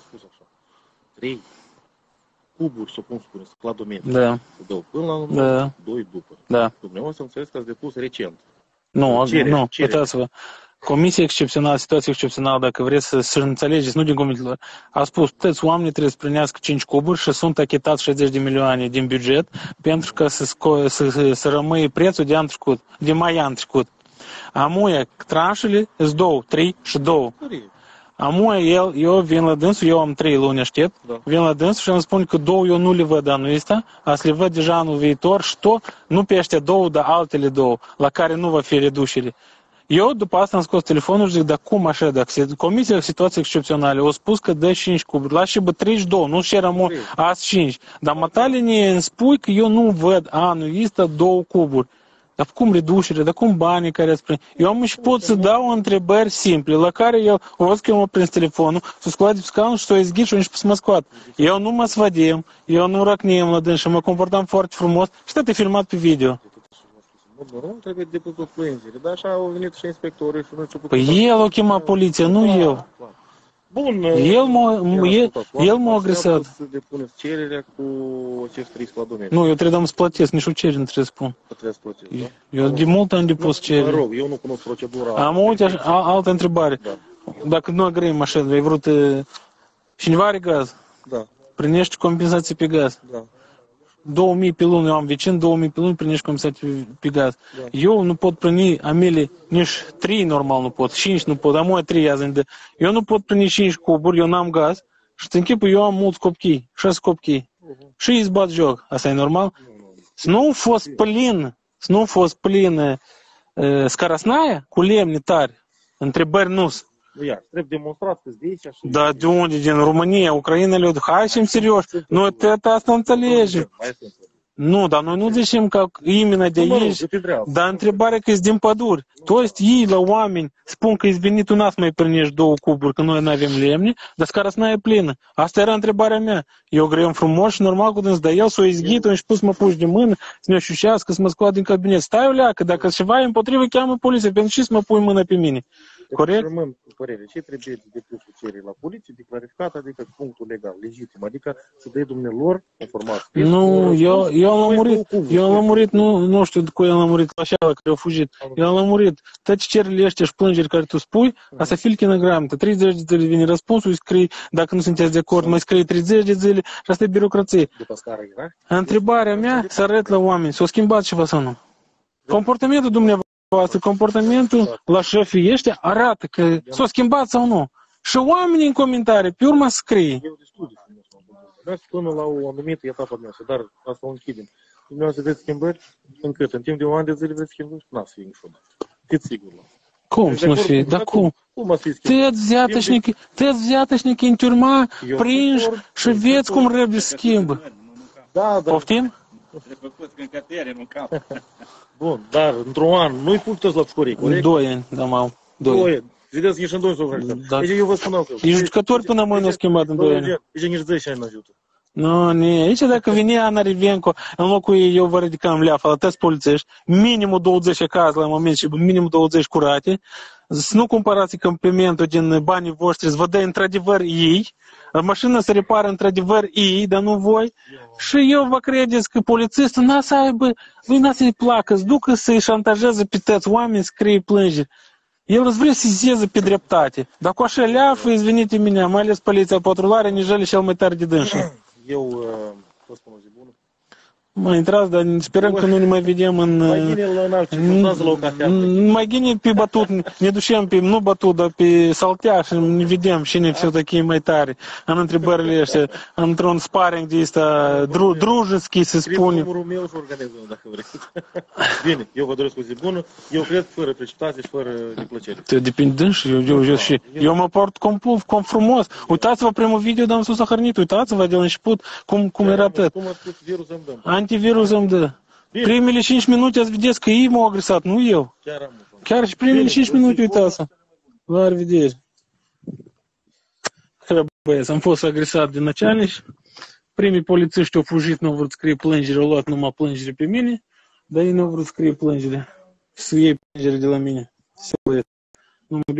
3 cuburi, să cum spune, scladometri. Da. Să dau până la numărul 2 după. Da. Dumneavoastră înțeles că ați depus recent. Nu, uitați-vă. Comisie excepțională, situație excepțională, dacă vreți să înțelegeți, nu din comitetelor. A spus, toți oamenii trebuie să primească 5 cuburi și sunt achitați 60 de milioane din buget pentru că să rămâie prețul de anul trecut, de mai anul trecut. Amuia, tranșele sunt 2, 3 și 2. Amuia, eu vin la dânsul, eu am 3 luni aștept, vin la dânsul și îmi spun că 2 eu nu le văd anul ăsta, a să le văd deja anul viitor și tot, nu pe ăștia 2, dar altele 2, la care nu va fi reducere. Eu după asta am scos telefonul și zic, dar cum așa, dacă comisia situație excepțională au spus că dă 5 cuburi, la și bă 32, nu și rămân azi 5, dar mătale ne îmi spui că eu nu văd anul ăsta 2 cuburi. Dar cum reducere, dar cum banii care ați prins? Eu am și pot să dau întrebări simple, la care el o văd că eu mă prins telefonul, să scoate pe scaun și să o izghit și să mă scoat. Eu nu mă svădim, eu nu răcnem la dâns și mă comportam foarte frumos și tot e filmat pe video. Nu trebuie depus plângere, dar așa au venit și inspectorii și nu știu... Păi el o chema poliția, nu eu. Bun, el m-a agresat. Să depuneți cererea cu acești 3 scladometri. Nu, eu trebuie să plătesc, nici o cerere nu trebuie să spun. Trebuie să plătesc, da? Eu de mult am depus cerere. Mă rog, eu nu cunosc procedura. Am uite, altă întrebare. Da. Dacă nu agreem așa, ai vrut... Cineva are gaz? Da. Primești compensație pe gaz? Da. 2000 pe lună, eu am vecin, 2000 pe lună primești compensație pe gaz. Da. Eu nu pot primi amele, nici 3 normal nu pot, 5 nu pot, am 3 azi. Eu nu pot primi 5 cuburi, eu n-am gaz și în chipul eu am mulți copii, 6 copii. Și îi zbat joc, asta e normal? Să nu fost plin scarasnaia cu lemne tari, întrebări nu-s. Iar, trebuie demonstrat că здесь așa. Da, de unde? Din România, Ucraina, hai să-mi serios. Nu, asta înțelege. Nu, dar noi nu zicem că imena de aici, dar întrebarea că e din păduri. Toți ei la oameni spun că ești venit un as mai prinești 2 cuburi, că noi nu avem lemne, dar scara să n-aia plină. Asta era întrebarea mea. Eu grăim frumos și normal cu dâns, dar el s-o izghită și pus mă puși de mână, să ne șușească, să mă scoat din cabinet. Stai o leacă, dacă ceva e împotrivă, cheamă poliția, pentru ce să mă pui mâna pe mine? Corect? Rămân cu părere. Ce trebuie de depus cerere la poliție, de clarificat, adică punctul legal, legitim, adică să dai dumnealor informații. Nu, eu am lămurit, nu știu cu el am lămurit, așa, că a fugit. Eu am lămurit. Toate cererile astea și plângeri care tu spui, asta filchi în gramă. 30 de zile vine răspunsul, scrii, dacă nu sunteți de acord, mai scrie 30 de zile și asta e birocrație. Întrebarea mea, să arăt la oameni, s-o schimbat ceva sau nu? Comportamentul dumneavoastră, comportamentul la șefii ăștia arată că s-a schimbat sau nu. Și oamenii în comentarii, pe urmă scrie. Eu destul de frumos până la o anumită etapă noastră, dar asta o închidem. Dumneavoastră veți schimbări încât în timp de un an de zile veți schimbări, n-a să fie niciodată. Fiți sigur la asta. Cum să nu fie? Dar cum? Tăți взяточники în turma, prinși și veți cum răbde schimbă. Da. Poftim? Bun, dar într-un an nu-i pun toți la pușcorii, corect? 2 ani, da, mau. 2 ani. Vedeți, ești în 2 ani. Da. Deci eu vă spun altfel. E jucător până mâine a schimbat în 2 ani. Deci nici 10 ani nu ajută. Nu, ne. Aici dacă vine Ana Rivenco, în locul ei eu vă ridicam leafa la toți polițiști, minimul 20 caz la moment și minimul 20 curate, să nu cumpărați complimentul din banii voștri, să vă dă într-adevăr ei, mașina se repară într-adevăr ei, dar nu voi, și eu vă credeți că polițistul n-a să aibă, lui n-a să-i placă, să ducă să-i șantajeze pe toți oameni, scrie plângeri. El îți vrea să seze pe dreptate. Dar cu așa leafă, izvinite mine, mai ales poliția patrulare, nijele cel mai tare de dânșii. Eu vă spun o zi bună. Mai intrați, dar sperăm că nu ne mai vedem în... Mai gine pe batut, ne ducem pe, nu batut, dar pe saltea și ne vedem cine все-таки mai tare. În întrebările astea, într-un sparring de ăsta дружеский, să spunem. Numărul meu și organizăm, dacă vreți. Bine, eu vă doresc o zi bună, eu cred fără precipitație și fără neplăcere. Te depinde și eu mă port cum frumos. Uitați-vă primul video, dar am sus sahărnit, uitați-vă de la început cum era tot. Cum a spus virus îmi dăm. Antivirus îmi dă. Primele 5 minute ați vedeți că ei m-au agresat, nu eu. Chiar și primele 5 minute, uitați. La revedere. Băieți, am fost agresat de начальник. Primii polițiști au fugit, nu au vrut scrie plângere, au luat numai plângere pe mine, dar ei nu au vrut scrie plângere. Să iei plângere de la mine. Nu mă